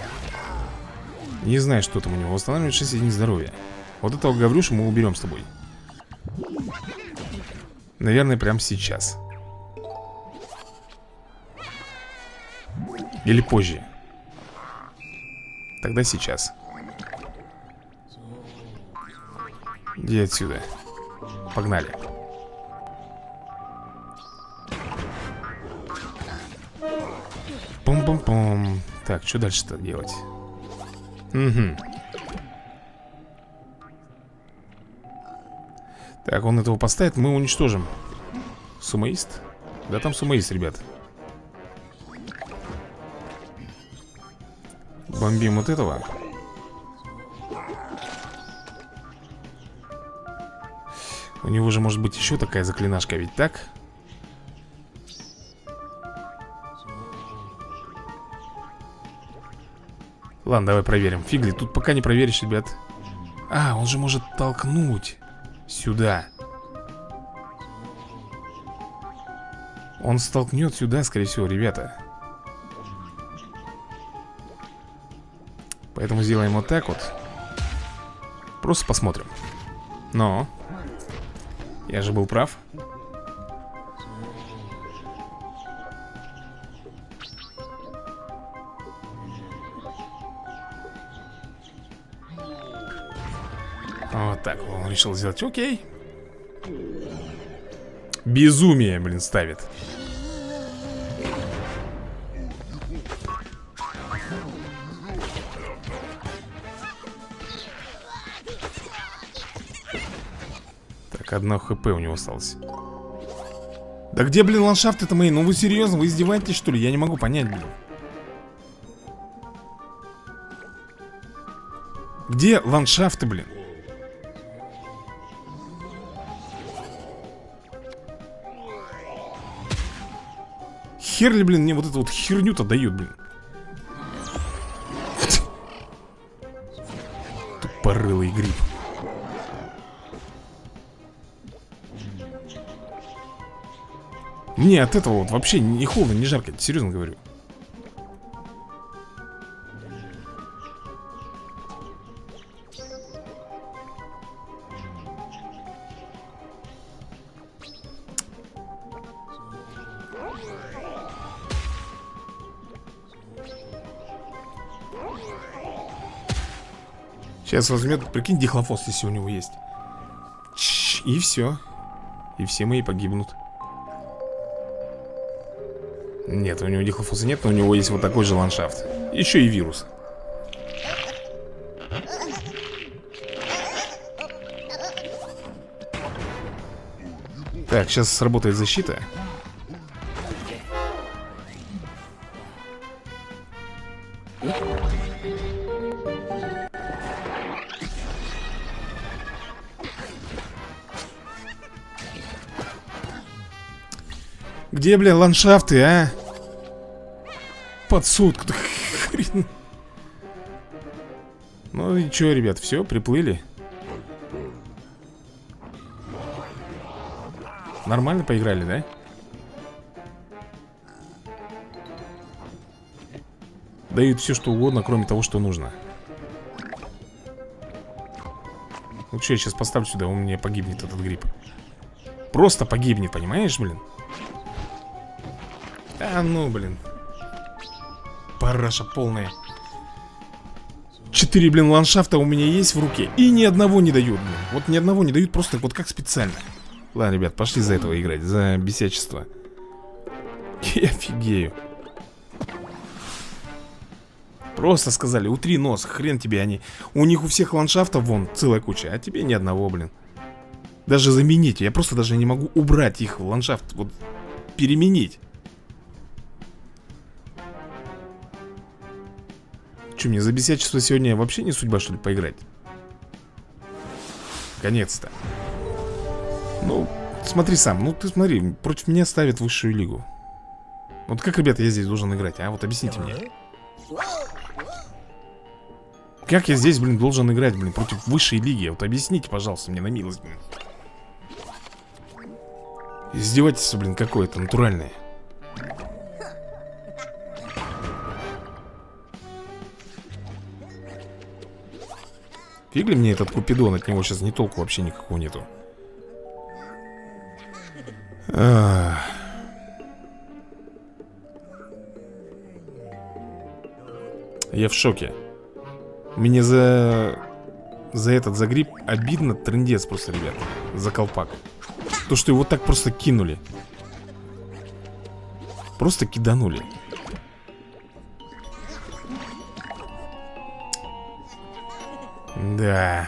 Не знаю, что там у него. Восстанавливает шесть единиц здоровья. Вот этого Гаврюшу мы уберем с тобой. Наверное, прямо сейчас. Или позже. Тогда сейчас. Иди отсюда. Погнали. Пум-пум-пум. Так, что дальше-то делать? Угу. Так, он этого поставит, мы уничтожим. Сумоист? Да там сумоист, ребят. Бомбим вот этого. У него же может быть еще такая заклинашка, ведь так? Ладно, давай проверим. Фигли, тут пока не проверишь, ребят. А, он же может толкнуть сюда. Он столкнет сюда, скорее всего, ребята. Поэтому сделаем вот так вот. Просто посмотрим. Но я же был прав. Вот так он решил сделать. Окей. Безумие, блин, ставит. Так, одно хп у него осталось. Да где, блин, ландшафты-то мои? Ну вы серьезно? Вы издеваетесь, что ли? Я не могу понять, блин. Где ландшафты, блин? Хер ли, блин, мне вот эту вот херню-то дают, блин. Тупорылый гриб. Мне от этого вот вообще не холодно, не жарко, серьезно говорю. Сейчас возьмет, прикинь, дихлофос, если у него есть. Чш, и все. И все мои погибнут. Нет, у него дихлофоса нет, но у него есть вот такой же ландшафт. Еще и вирус. Так, сейчас сработает защита. Где, блин, ландшафты, а? Под сутку. Хрен. Ну и чё, ребят, все, приплыли. Нормально поиграли, да? Дают все, что угодно, кроме того, что нужно. Ну что, я сейчас поставлю сюда, у меня погибнет этот гриб. Просто погибнет, понимаешь, блин? А ну, блин. Параша полная. Четыре, блин, ландшафта у меня есть в руке. И ни одного не дают, блин. Вот ни одного не дают, просто вот как специально. Ладно, ребят, пошли за этого играть. За бесячество. Я офигею. Просто сказали, утри нос, хрен тебе они. У них у всех ландшафтов вон целая куча, а тебе ни одного, блин. Даже заменить, я просто даже не могу убрать их в ландшафт. Вот, переменить. Че, мне за бесячество сегодня вообще не судьба, что ли, поиграть? Наконец-то. Ну, смотри сам, ну ты смотри, против меня ставят высшую лигу. Вот как, ребята, я здесь должен играть, а? Вот объясните мне. Как я здесь, блин, должен играть, блин, против высшей лиги? Вот объясните, пожалуйста, мне на милость, блин. Издевательство, блин, какое-то натуральное. Фиг ли мне этот Купидон, от него сейчас ни толку вообще никакого нету. Ах. Я в шоке. Мне за... За этот, за гриб обидно, трындец просто, ребят. За колпак. То, что его так просто кинули. Просто киданули. Да.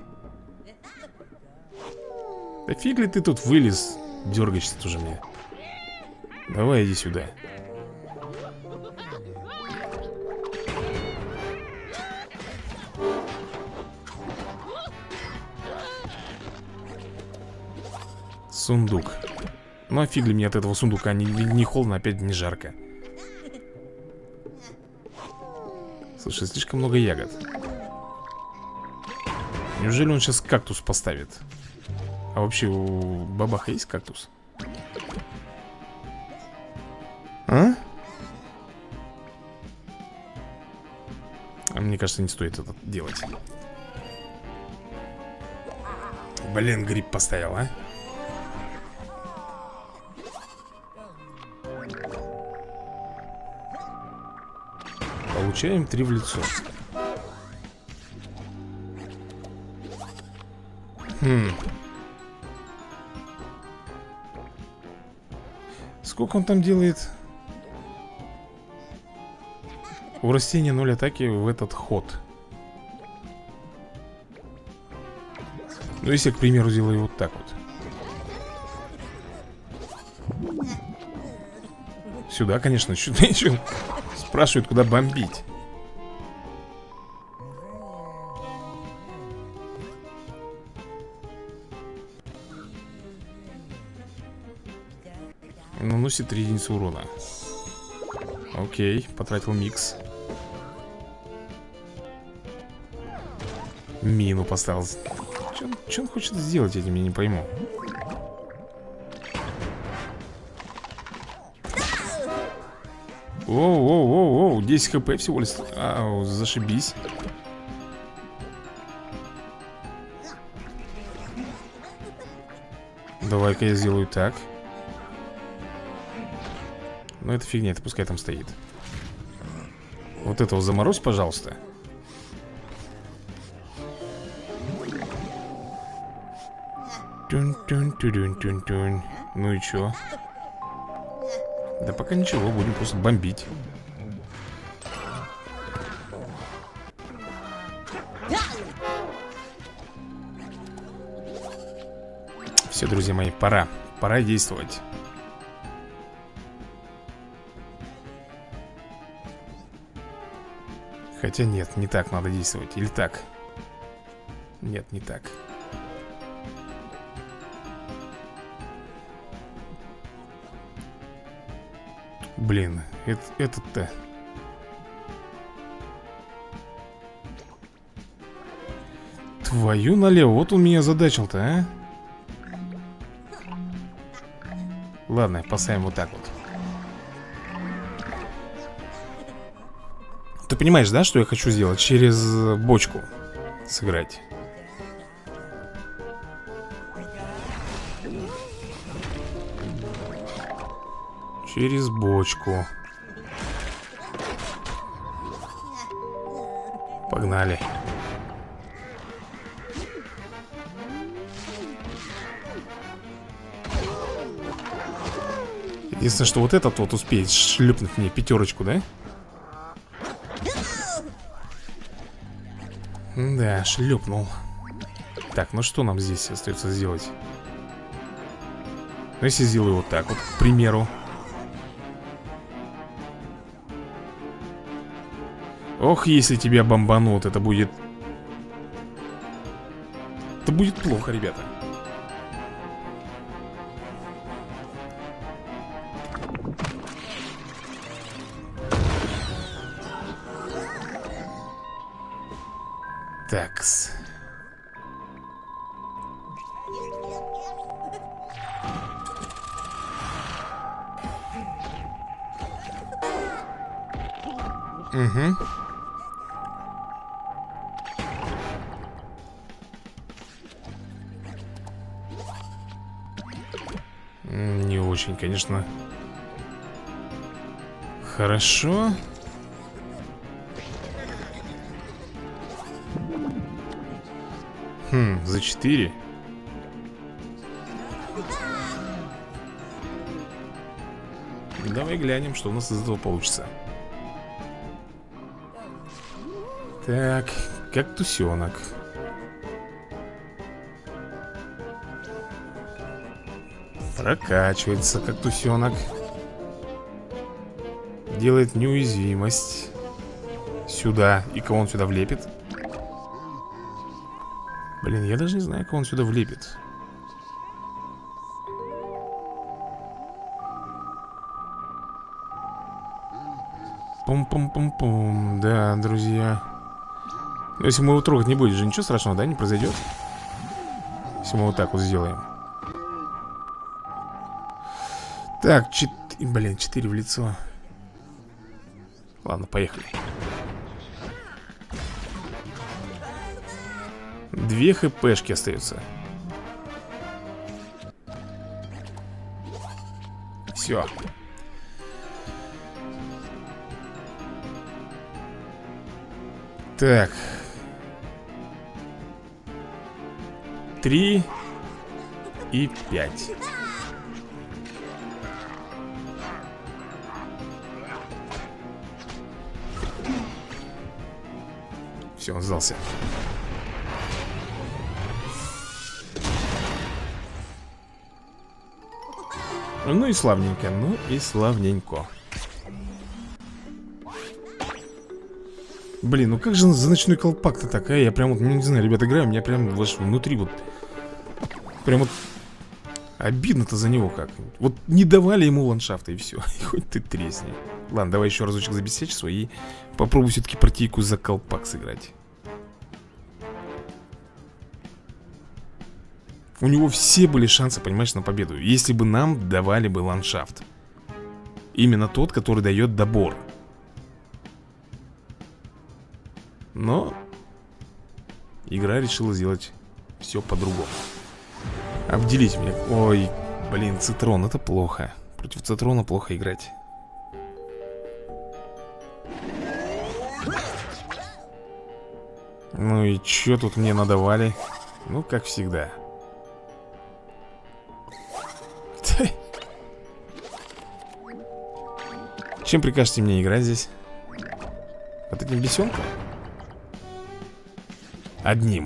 Да фиг ли ты тут вылез? Дергаешься тоже мне. Давай иди сюда. Сундук. Ну а фиг ли мне от этого сундука? Не, не холодно, опять не жарко. Слушай, слишком много ягод. Неужели он сейчас кактус поставит? А вообще у бабаха есть кактус? А? А мне кажется, не стоит это делать. Блин, гриб поставил, а? Получаем три в лицо. Хм. Сколько он там делает? У растения ноль атаки в этот ход. Ну, если я, к примеру, сделаю вот так вот. Сюда, конечно, сюда еще. Спрашивают, куда бомбить. Наносит три единицы урона. Окей, потратил микс. Мину поставил. Что он хочет сделать этим, я не пойму. Оу-оу-оу-оу, десять хп всего лишь. Ау, зашибись. Давай-ка я сделаю так. Но это фигня, это пускай там стоит. Вот этого заморозь, пожалуйста. Тюн-тюн-тюн-тюн-тюн. Ну и чё? Да пока ничего, будем просто бомбить. Все, друзья мои, пора. Пора действовать. Хотя нет, не так надо действовать. Или так? Нет, не так. Блин, это, этот-то... Твою налево, вот он меня задачил-то, а? Ладно, поставим вот так вот. Ты понимаешь, да, что я хочу сделать? Через бочку сыграть. Через бочку. Погнали. Единственное, что вот этот вот успеет шлепнуть мне пятерочку, да? Да, шлепнул. Так, ну что нам здесь остается сделать? Ну, если сделаю вот так вот, к примеру. Ох, если тебя бомбанут, это будет... Это будет плохо, ребята. Такс. Угу. Не очень, конечно. Хорошо. Хм, за четыре. Давай глянем, что у нас из этого получится. Так, кактусенок. Прокачивается кактусенок. Делает неуязвимость. Сюда. И кого он сюда влепит? Блин, я даже не знаю, кого он сюда влепит. Пум-пум-пум-пум. Да, друзья. Но если мы его трогать не будем же, ничего страшного, да, не произойдет? Если мы вот так вот сделаем. Так, четыре, блин, четыре в лицо. Ладно, поехали. Две хпшки остаются. Все. Так. Три и пять. Все, он сдался. Ну и славненько, ну и славненько. Блин, ну как же за ночной колпак-то такая? Я прям вот, ну, не знаю, ребят, играю, у меня прям вот внутри вот прям вот обидно-то за него как. Вот не давали ему ландшафта и все. И хоть ты тресни. Ладно, давай еще разочек забесячество и попробую все-таки партийку за колпак сыграть. У него все были шансы, понимаешь, на победу, если бы нам давали бы ландшафт. Именно тот, который дает добор. Но игра решила сделать все по-другому. Обделить меня. Ой, блин, Цитрон, это плохо. Против Цитрона плохо играть. Ну и чё тут мне надавали? Ну, как всегда. Чем прикажете мне играть здесь? Вот этим бесенком? Одним.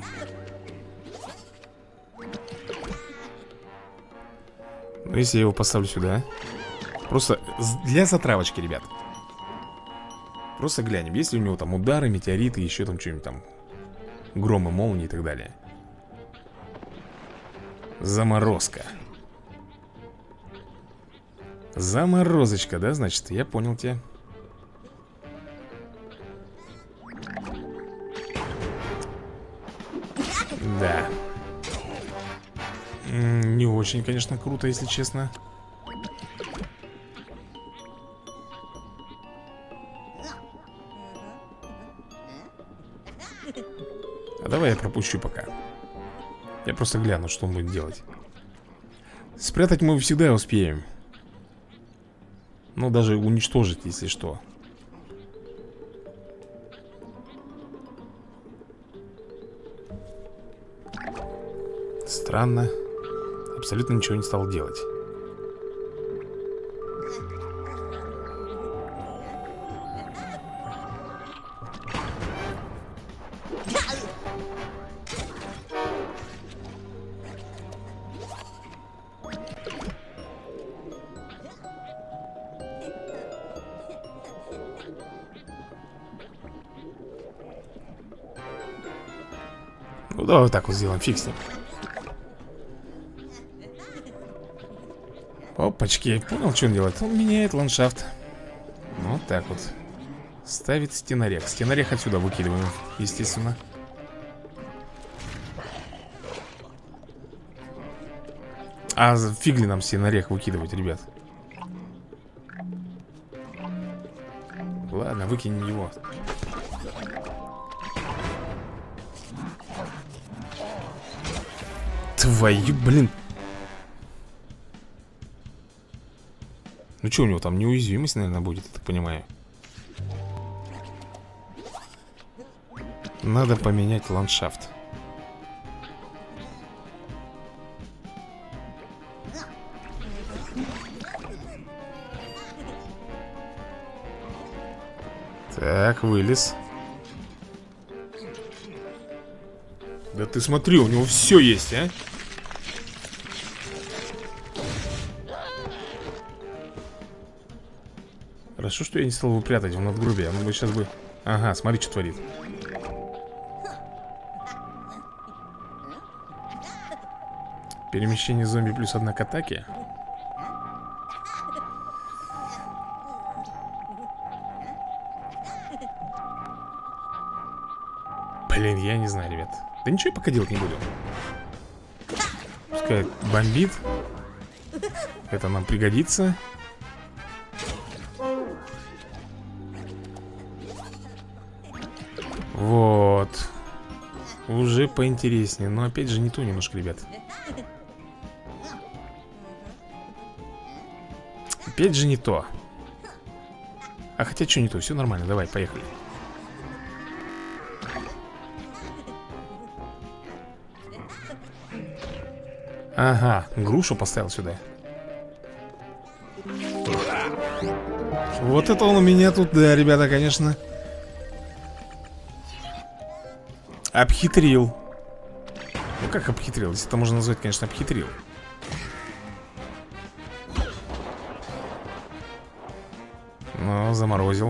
Ну, если я его поставлю сюда. Просто для затравочки, ребят. Просто глянем, есть ли у него там удары, метеориты, еще там что-нибудь там. Громы, молнии и так далее. Заморозка. Заморозочка, да, значит? Я понял тебя. Да. Не очень, конечно, круто, если честно. А давай я пропущу пока. Я просто гляну, что он будет делать. Спрятать мы всегда успеем. Ну, даже уничтожить, если что. Странно. Абсолютно ничего не стал делать. Ну, давай вот так вот сделаем, фиг с ним. Опачки, понял, что он делает? Он меняет ландшафт. Вот так вот. Ставит стенорех. Стенорех отсюда выкидываем, естественно. А фиг ли нам стенорех выкидывать, ребят? Ладно, выкинем его. Твою, блин. Ну что у него там, неуязвимость, наверное, будет, я так понимаю. Надо поменять ландшафт. Так, вылез. Да ты смотри, у него все есть, а? Хорошо, что я не стал его прятать в надгробие. Он бы сейчас бы... Ага, смотри, что творит. Перемещение зомби плюс одна к атаке. Блин, я не знаю, ребят. Да ничего я пока делать не буду. Пускай бомбит. Это нам пригодится. Вот. Уже поинтереснее. Но опять же не то немножко, ребят. Опять же не то. А хотя что не то, все нормально, давай, поехали. Ага, грушу поставил сюда. Вот это он у меня тут, да, ребята, конечно. Обхитрил. Ну как обхитрил? Если это можно назвать, конечно, обхитрил. Ну, заморозил.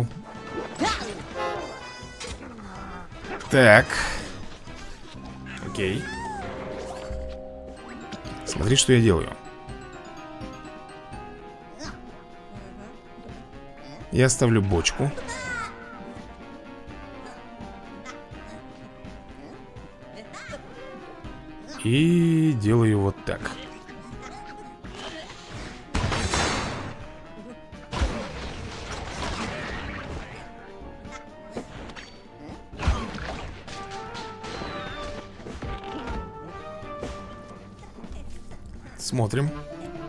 Так. Окей. Смотри, что я делаю. Я ставлю бочку. И делаю вот так. Смотрим.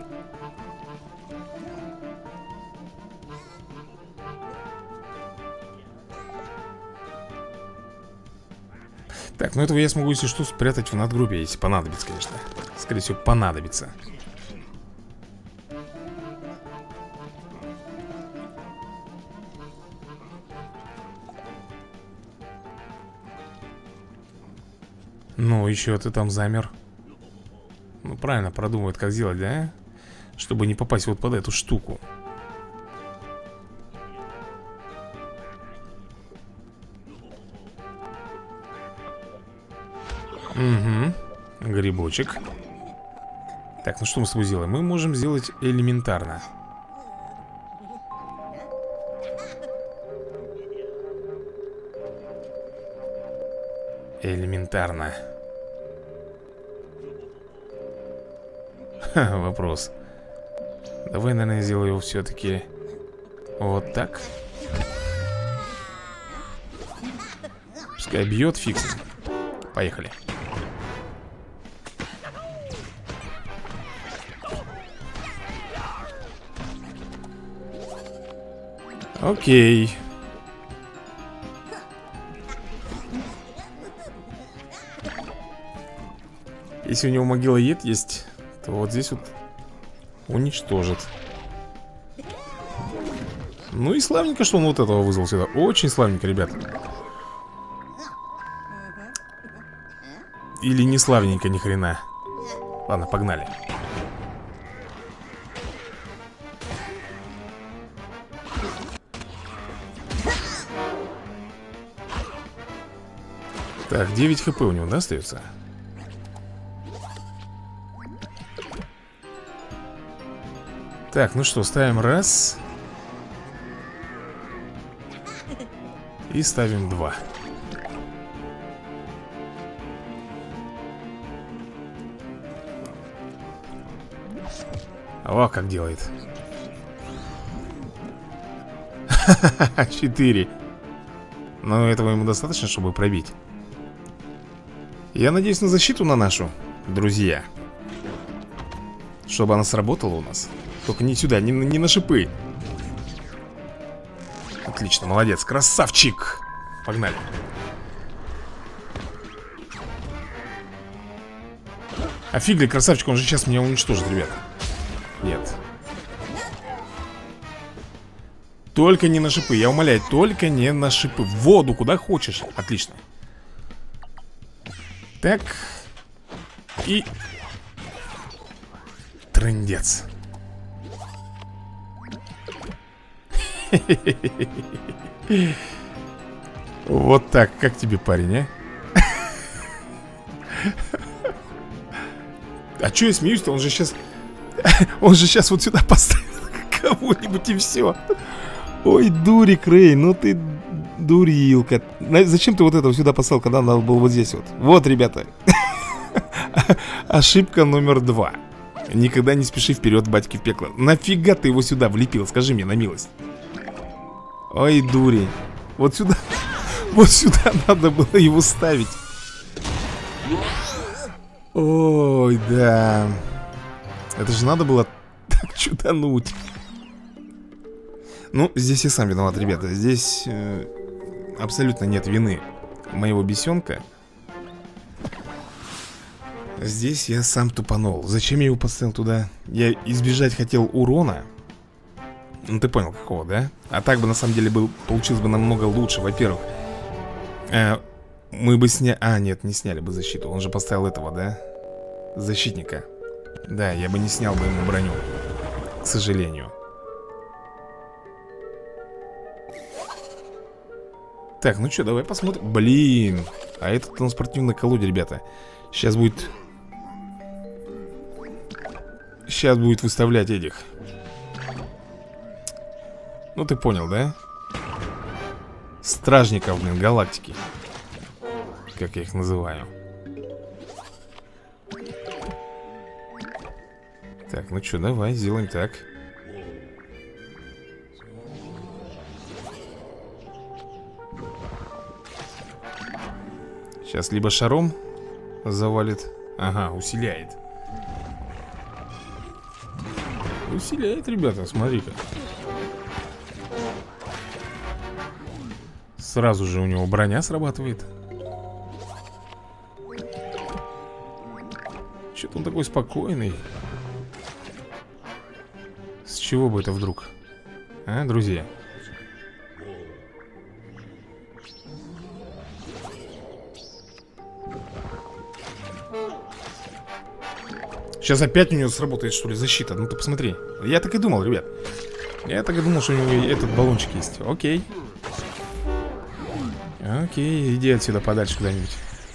Так, ну этого я смогу, если что, спрятать в надгробие, если понадобится, конечно. Скорее всего, понадобится. Ну, еще ты там замер. Ну, правильно продумывает, как сделать, да? Чтобы не попасть вот под эту штуку. Угу. Грибочек. Так, ну что мы с тобой сделаем? Мы можем сделать элементарно. Элементарно. Ха, вопрос. Давай, наверное, сделаю его все-таки вот так. Пускай бьет, фикс. Поехали. Окей. Если у него могилоед есть, то вот здесь вот уничтожит. Ну и славненько, что он вот этого вызвал сюда. Очень славненько, ребят. Или не славненько, ни хрена. Ладно, погнали. Так, девять хп у него, да, остается? Так, ну что, ставим раз. И ставим два. О, как делает. Четыре. Но этого ему достаточно, чтобы пробить. Я надеюсь на защиту на нашу, друзья. Чтобы она сработала у нас. Только не сюда, не, не на шипы. Отлично, молодец, красавчик. Погнали. А фиг ли, красавчик, он же сейчас меня уничтожит, ребят. Нет. Только не на шипы, я умоляю, только не на шипы. В воду, куда хочешь. Отлично. Так. И... трындец. Вот так, как тебе, парень, а? А чё я смеюсь-то? Он же сейчас... Он же сейчас вот сюда поставил кого-нибудь и все. Ой, дурик, Рэй, ну ты дурилка. Зачем ты вот этого сюда поставил, когда надо было вот здесь вот? Вот, ребята. Ошибка номер два. Никогда не спеши вперед, батьки в пекло. Нафига ты его сюда влепил? Скажи мне на милость. Ой, дури. Вот сюда. Вот сюда надо было его ставить. Ой, да. Это же надо было так чудануть. Ну, здесь я сам виноват, ребята. Здесь э, абсолютно нет вины моего бесенка. Здесь я сам тупанул. Зачем я его поставил туда? Я избежать хотел урона. Ну, ты понял, какого, да? А так бы, на самом деле, был, получилось бы намного лучше. Во-первых, э, мы бы сняли... А, нет, не сняли бы защиту. Он же поставил этого, да? Защитника. Да, я бы не снял бы ему броню. К сожалению. Так, ну что, давай посмотрим. Блин, а этот у нас спортивный колоде, ребята. Сейчас будет... Сейчас будет выставлять этих. Ну ты понял, да? Стражников, блин, галактики. Как я их называю. Так, ну что, давай сделаем так. Сейчас либо шаром завалит. Ага, усиляет. Усиляет, ребята, смотри-ка. Сразу же у него броня срабатывает. Что-то он такой спокойный. С чего бы это вдруг? А, друзья? Сейчас опять у него сработает, что ли, защита. Ну ты посмотри. Я так и думал, ребят. Я так и думал, что у него этот баллончик есть. Окей. Окей, иди отсюда подальше куда-нибудь.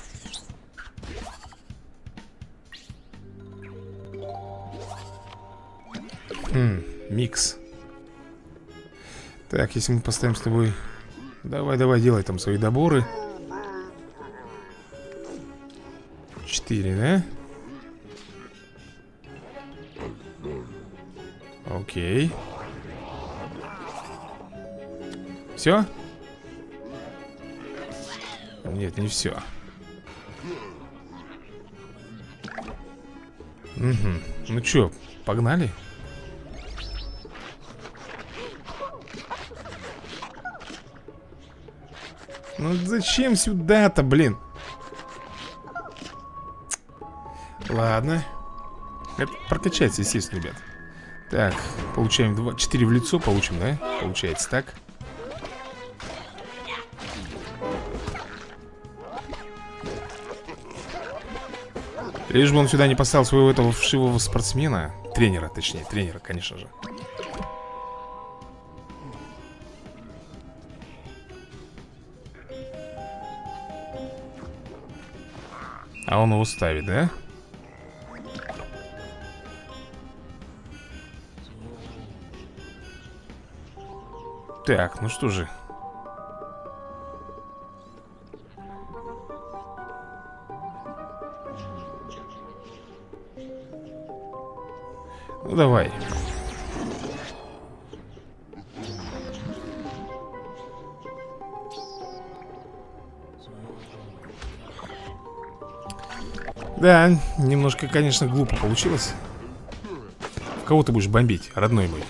Хм, микс. Так, если мы поставим с тобой... Давай, давай, делай там свои доборы. Четыре, да? Окей. Все? Нет, не все. Угу. Ну чё, погнали? Ну зачем сюда-то, блин? Ладно. Это прокачается, естественно, ребят. Так, получаем два, четыре в лицо, получим, да? Получается так. Лишь бы он сюда не поставил своего этого вшивого спортсмена. Тренера, точнее, тренера, конечно же. А он его ставит, да? Так, ну что же. Ну давай. Да, немножко, конечно, глупо получилось. В кого ты будешь бомбить, родной мой?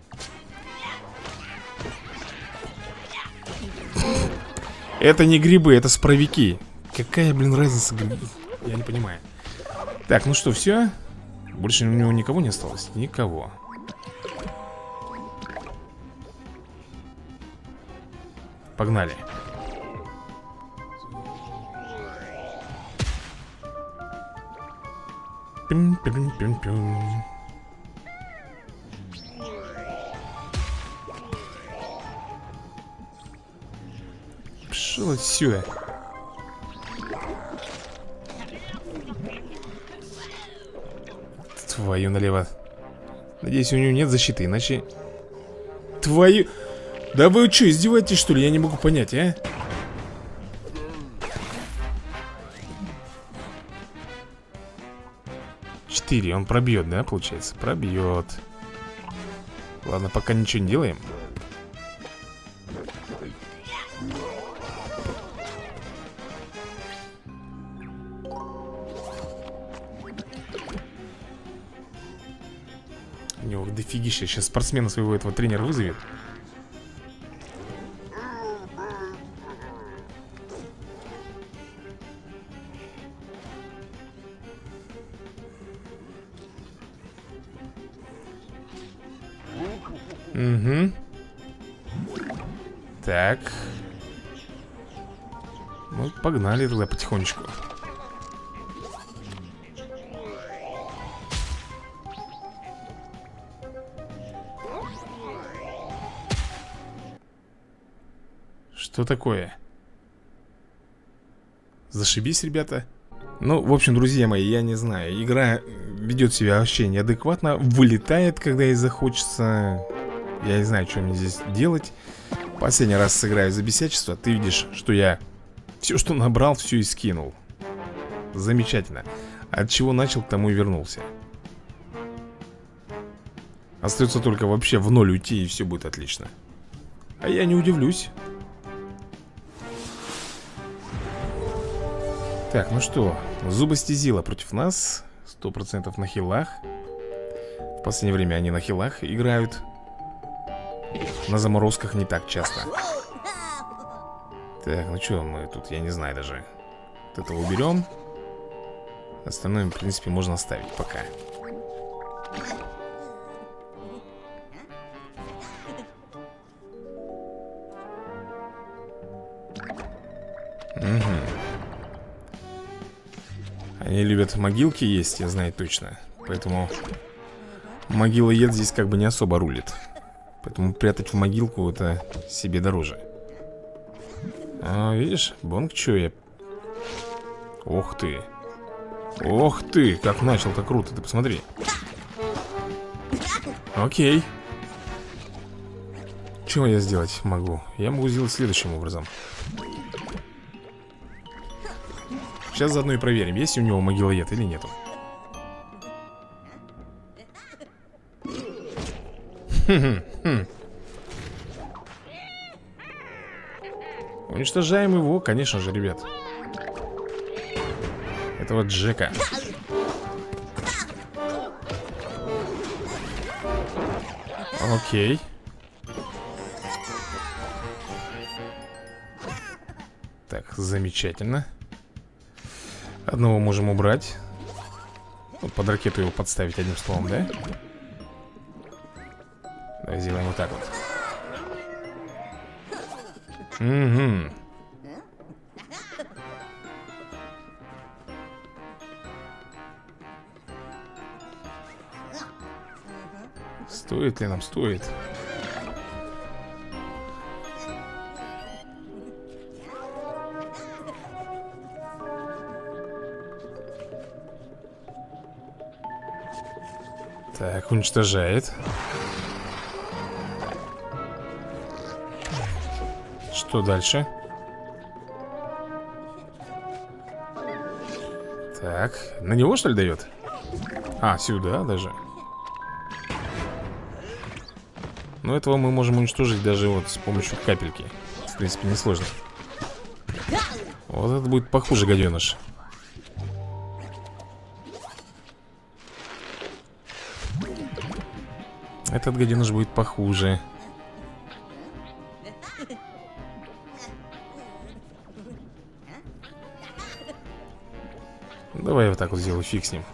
Это не грибы, это споровики. Какая, блин, разница? Я не понимаю. Так, ну что, все? Больше у него никого не осталось? Никого. Погнали. Пим-пим-пим-пим. Пошел отсюда. Твою налево. Надеюсь, у него нет защиты, иначе... Твою... Да вы что, издеваетесь, что ли? Я не могу понять, а? Четыре, он пробьет, да, получается? Пробьет. Ладно, пока ничего не делаем. У него дофигища. Сейчас спортсмена своего этого тренера вызовет. Угу. Так. Ну, погнали тогда потихонечку. Что такое? Зашибись, ребята. Ну, в общем, друзья мои, я не знаю. Игра ведет себя вообще неадекватно. Вылетает, когда ей захочется. Я не знаю, что мне здесь делать. Последний раз сыграю за бесячество. Ты видишь, что я все, что набрал, все и скинул. Замечательно. От чего начал, к тому и вернулся. Остается только вообще в ноль уйти, и все будет отлично. А я не удивлюсь. Так, ну что, зубостезила против нас. Сто процентов на хилах. В последнее время они на хилах играют. На заморозках не так часто. Так, ну что, мы тут, я не знаю даже. Вот это уберем. Остальное, в принципе, можно оставить пока. Угу. Они любят могилки есть, я знаю точно. Поэтому могилоед здесь как бы не особо рулит. Поэтому прятать в могилку это себе дороже. А, видишь, бонг чуя. Ох ты. Ох ты, как начал-то круто, ты посмотри. Окей. Чего я сделать могу? Я могу сделать следующим образом. Сейчас заодно и проверим, есть у него могилоед или нету. Хм-хм-хм. Уничтожаем его, конечно же, ребят. Этого Джека. Окей. Так, замечательно. Одного можем убрать. Вот под ракету его подставить одним словом, да? Давай сделаем вот так вот. Угу. Стоит ли нам? Стоит. Так, уничтожает. Что дальше? Так, на него что ли дает? А, сюда даже. Но этого мы можем уничтожить даже вот с помощью капельки. В принципе, несложно. Вот это будет похуже, гаденыш. Этот гаденыш будет похуже. Давай я вот так вот сделаю, фиг с ним.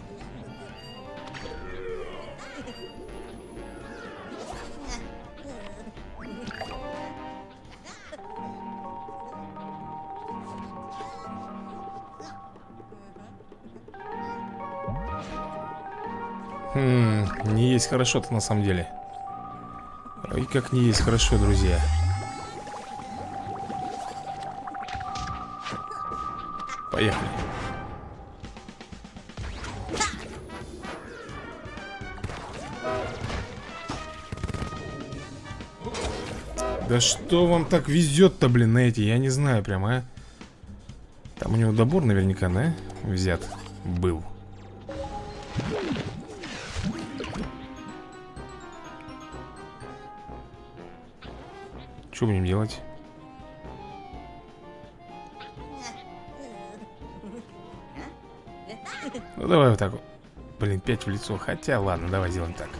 Хм, не есть хорошо-то на самом деле. Ой, как не есть хорошо, друзья. Поехали. Да что вам так везет-то, блин, на эти? Я не знаю прямо, а. Там у него добор наверняка, да? Взят был. Что будем делать? Ну давай вот так вот. Блин, пять в лицо. Хотя ладно, давай сделаем так.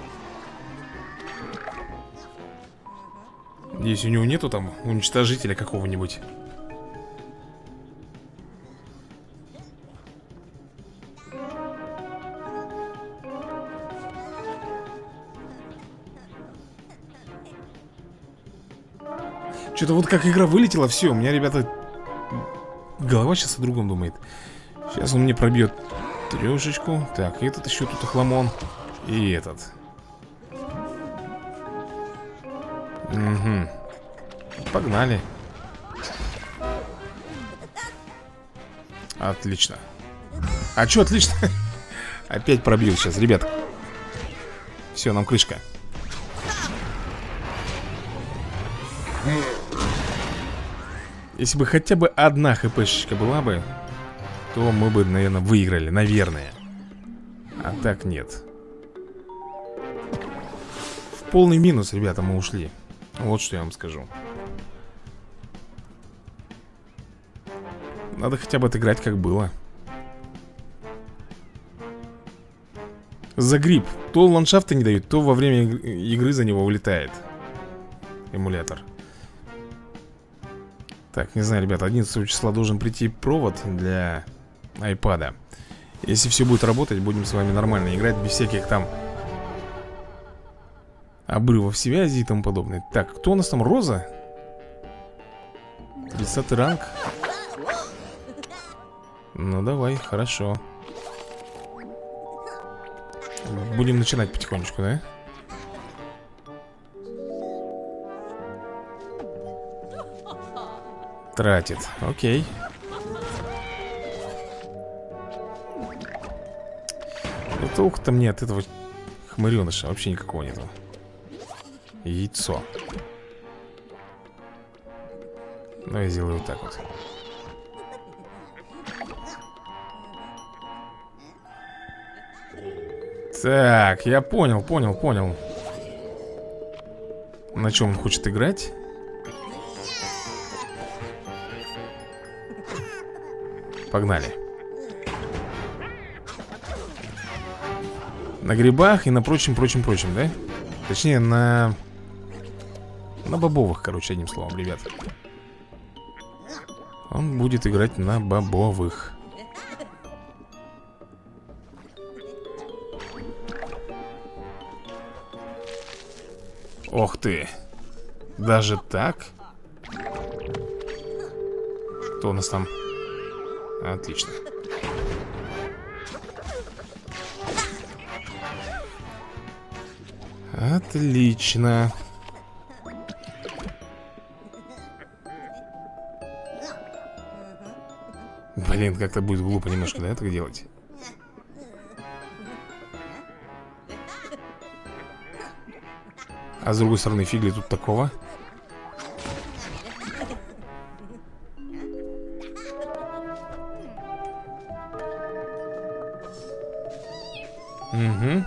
Если у него нету там уничтожителя какого-нибудь. Что-то вот как игра вылетела, все, у меня, ребята, голова сейчас о другом думает. Сейчас он мне пробьет трешечку. Так, этот еще тут охламон. И этот. Угу. Погнали. Отлично. А что отлично? Опять пробил сейчас, ребят. Все, нам крышка. Если бы хотя бы одна хпшечка была бы, то мы бы, наверное, выиграли, наверное. А так нет. В полный минус, ребята, мы ушли. Вот что я вам скажу. Надо хотя бы отыграть, как было. За гриб. То ландшафты не дают, то во время игры за него улетает эмулятор. Так, не знаю, ребята, одиннадцатого числа должен прийти провод для айпада. Если все будет работать, будем с вами нормально играть, без всяких там обрывов связи и тому подобное. Так, кто у нас там? Роза? тридцатый ранг. Ну давай, хорошо. Будем начинать потихонечку, да? Тратит, окей. Но толку-то мне от этого хмыреныша вообще никакого нету. Яйцо. Ну я сделаю вот так вот. Так, я понял, понял, понял. На чем он хочет играть? Погнали. На грибах и на прочем, прочем, прочем, да? Точнее, на... На бобовых, короче, одним словом, ребят. Он будет играть на бобовых. Ох ты. Даже так? Кто у нас там? Отлично. Отлично. Блин, как-то будет глупо немножко, да, так делать? А с другой стороны, фиг ли тут такого? Угу.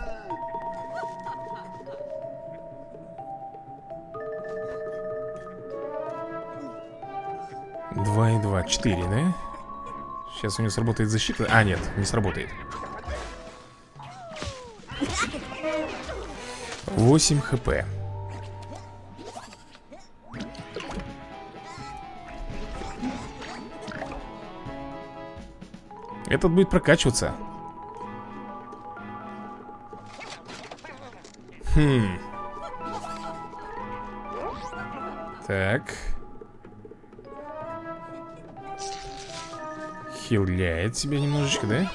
Два и два, четыре, да? Сейчас у него сработает защита. А, нет, не сработает. восемь хп. Этот будет прокачиваться. Хм. Так. Хиляет себя немножечко, да?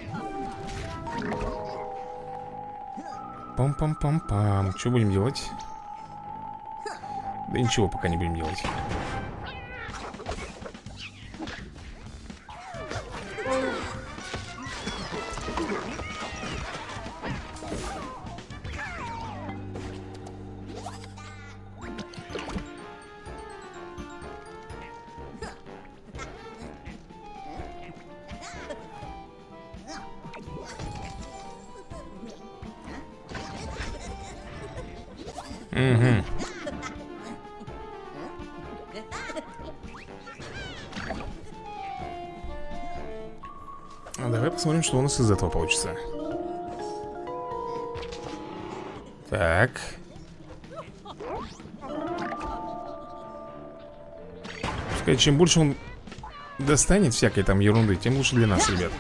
Пам-пам-пам-пам. Что будем делать? Да ничего пока не будем делать. Угу. А давай посмотрим, что у нас из этого получится. Так. Пускай чем больше он достанет всякой там ерунды, тем лучше для нас, ребят.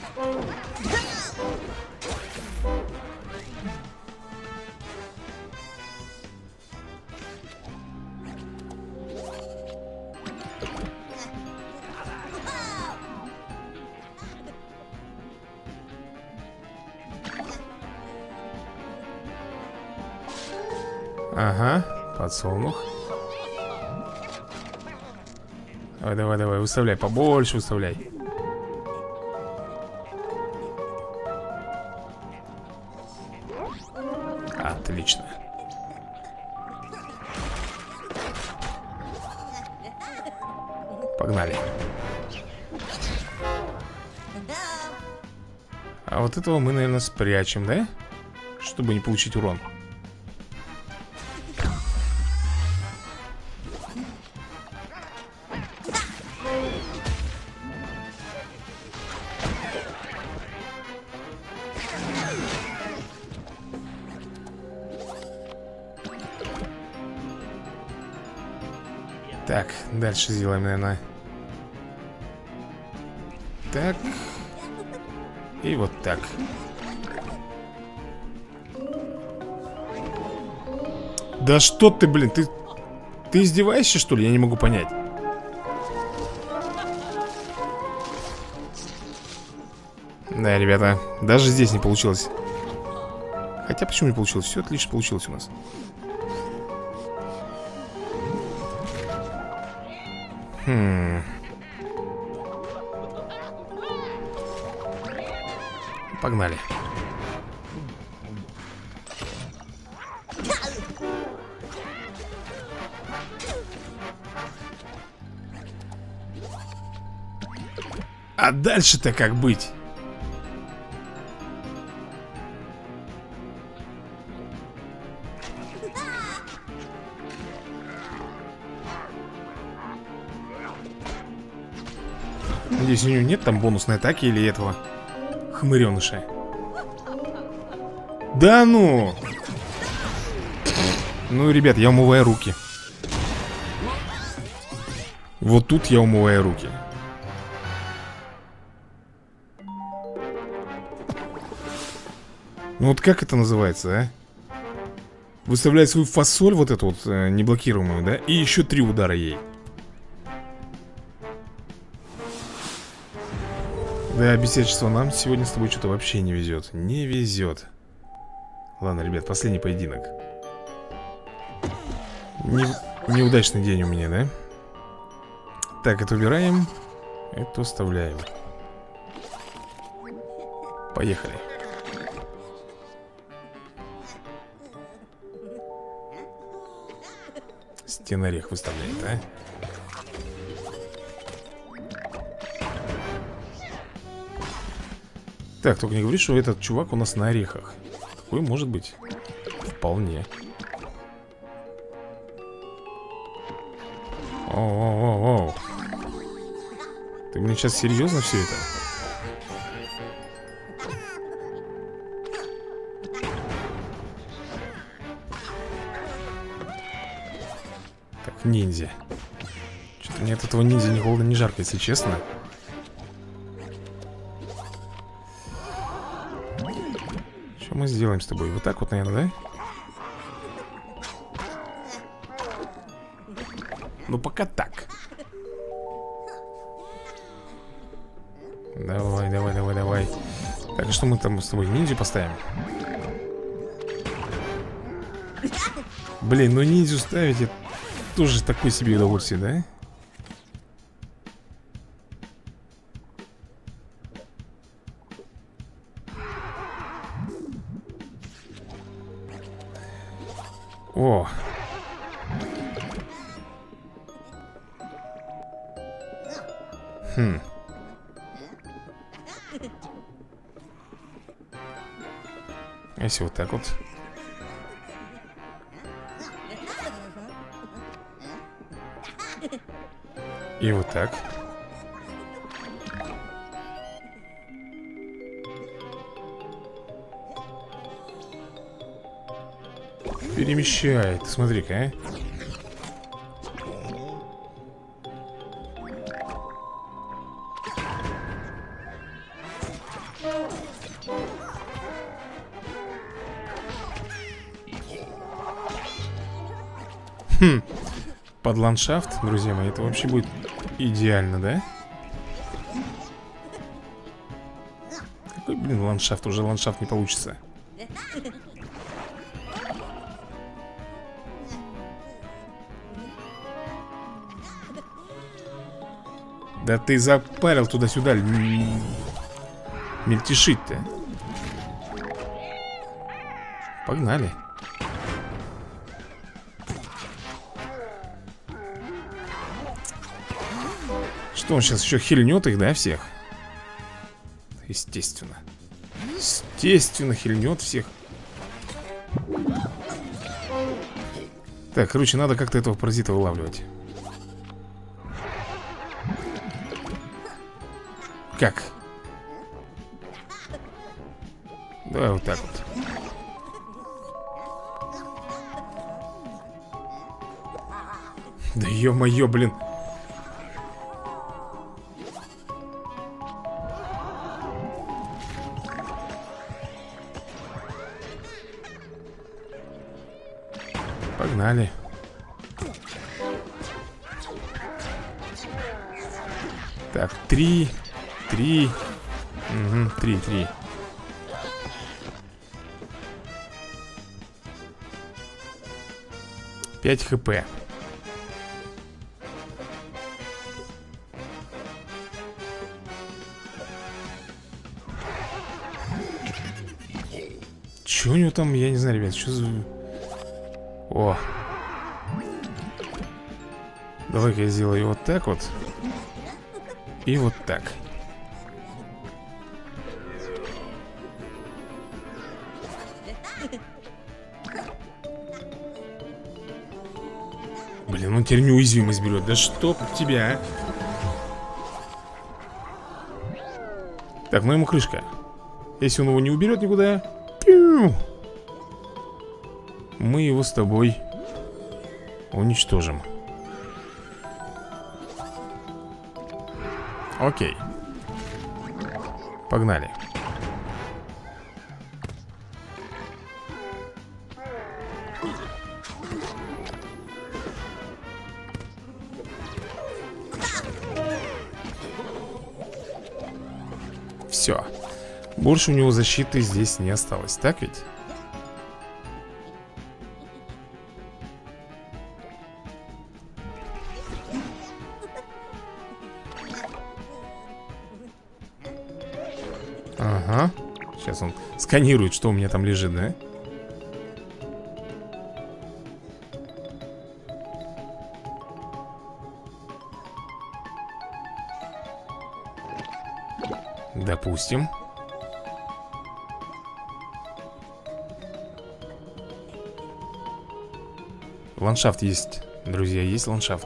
Ага, подсолнух. Давай, давай, давай, выставляй, побольше выставляй. Отлично. Погнали. А вот этого мы, наверное, спрячем, да? Чтобы не получить урон. Так, дальше сделаем, наверное. Так. И вот так. Да что ты, блин, ты... Ты издеваешься, что ли? Я не могу понять. Да, ребята, даже здесь не получилось. Хотя почему не получилось? Все отлично получилось у нас. Хм. Погнали. А дальше-то как быть? Надеюсь, у него нет там бонусной атаки или этого хмыреныша. Да ну! Ну, ребят, я умываю руки. Вот тут я умываю руки. Ну вот как это называется, а? Выставляет свою фасоль, вот эту вот э, неблокируемую, да? И еще три удара ей. Да, бесячество, нам сегодня с тобой что-то вообще не везет. Не везет. Ладно, ребят, последний поединок. Не... Неудачный день у меня, да? Так, это убираем. Это оставляем. Поехали. Стенорех выставляет, а? Так, только не говори, что этот чувак у нас на орехах. Такой может быть. Вполне. О-о-о-о. Ты мне сейчас серьезно все это? Так, ниндзя. Что-то мне от этого ниндзя ни холодно, ни жарко, если честно. Что мы сделаем с тобой? Вот так вот, наверное, да? Ну, пока так. Давай, давай, давай, давай. Так, что мы там с тобой? Ниндзю поставим? Блин, ну ниндзю ставить это тоже такое себе удовольствие, да? О! Хм. А если вот так вот? И вот так. Перемещает. Смотри-ка, а. Хм. Под ландшафт, друзья мои, это вообще будет идеально, да? Какой, блин, ландшафт? Уже ландшафт не получится. Да ты запарил туда-сюда. Мельтешить-то. Погнали. Что, он сейчас еще хильнет их, да, всех? Естественно. Естественно, хильнет всех. Так, короче, надо как-то этого паразита вылавливать. Как? Давай вот так вот. Да ё-моё, блин. Погнали. Так, три. Три. Угу, три, три. Пять хп. Че у него там, я не знаю, ребят, что за... О. Давай-ка я сделаю вот так вот. И вот так. Блин, он теперь неуязвимость берет. Да чтоб тебя, а? Так, ну ему крышка. Если он его не уберет никуда, пиу, мы его с тобой уничтожим. Окей. Погнали. Все. Больше у него защиты здесь не осталось, так ведь? Ага. Сейчас он сканирует, что у меня там лежит, да? Допустим. Ландшафт есть, друзья, есть ландшафт.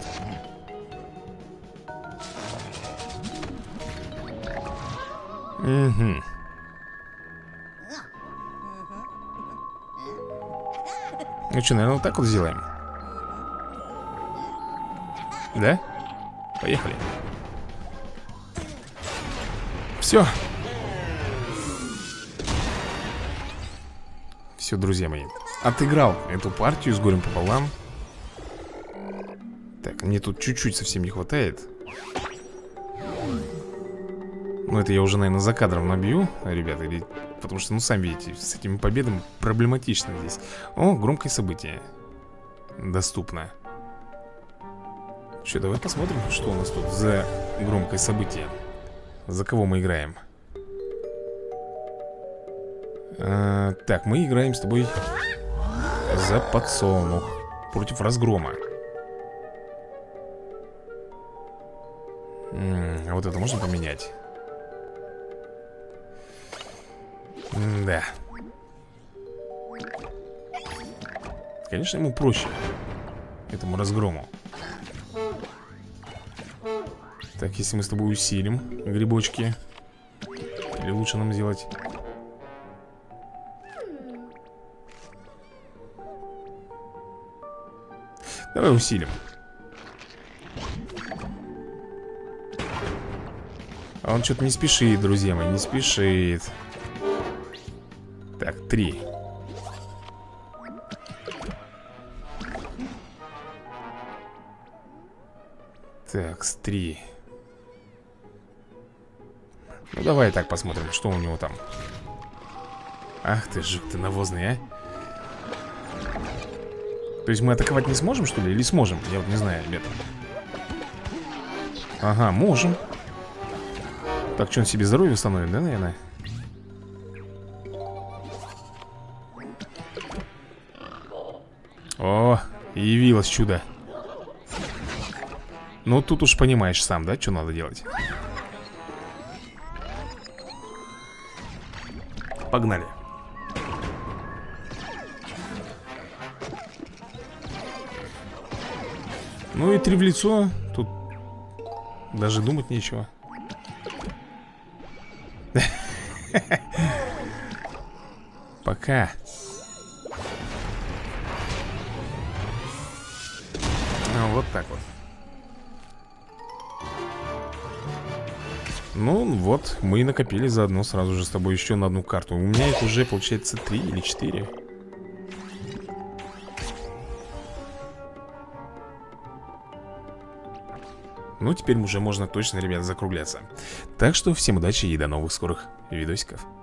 Угу. Ну что, наверное, вот так вот сделаем. Да? Поехали. Все. Все, друзья мои. Отыграл эту партию с горем пополам. Так, мне тут чуть-чуть совсем не хватает. Ну, это я уже, наверное, за кадром набью, ребята, или... Потому что, ну, сами видите, с этими победами проблематично здесь. О, громкое событие доступно. Что, давай посмотрим, что у нас тут за громкое событие. За кого мы играем? а, Так, мы играем с тобой за подсолнух против разгрома. М, А вот это можно поменять? М, Да. Конечно, ему проще, этому разгрому. Так, если мы с тобой усилим грибочки, или лучше нам сделать... Давай усилим. А он что-то не спешит, друзья мои, не спешит. Так, три. Так, с три. Ну, давай так посмотрим, что у него там. Ах ты, жук ты навозный, а. То есть мы атаковать не сможем, что ли? Или сможем? Я вот не знаю, ребята. Ага, можем. Так, что он себе здоровье установит, да, наверное? О, явилось чудо. Ну, тут уж понимаешь сам, да, что надо делать. Погнали. Ну и три в лицо. Тут даже думать нечего. Пока. Ну, вот так вот. Ну вот, мы и накопили заодно сразу же с тобой еще на одну карту. У меня их уже получается три или четыре. Ну, теперь уже можно точно, ребят, закругляться. Так что всем удачи и до новых скорых видосиков.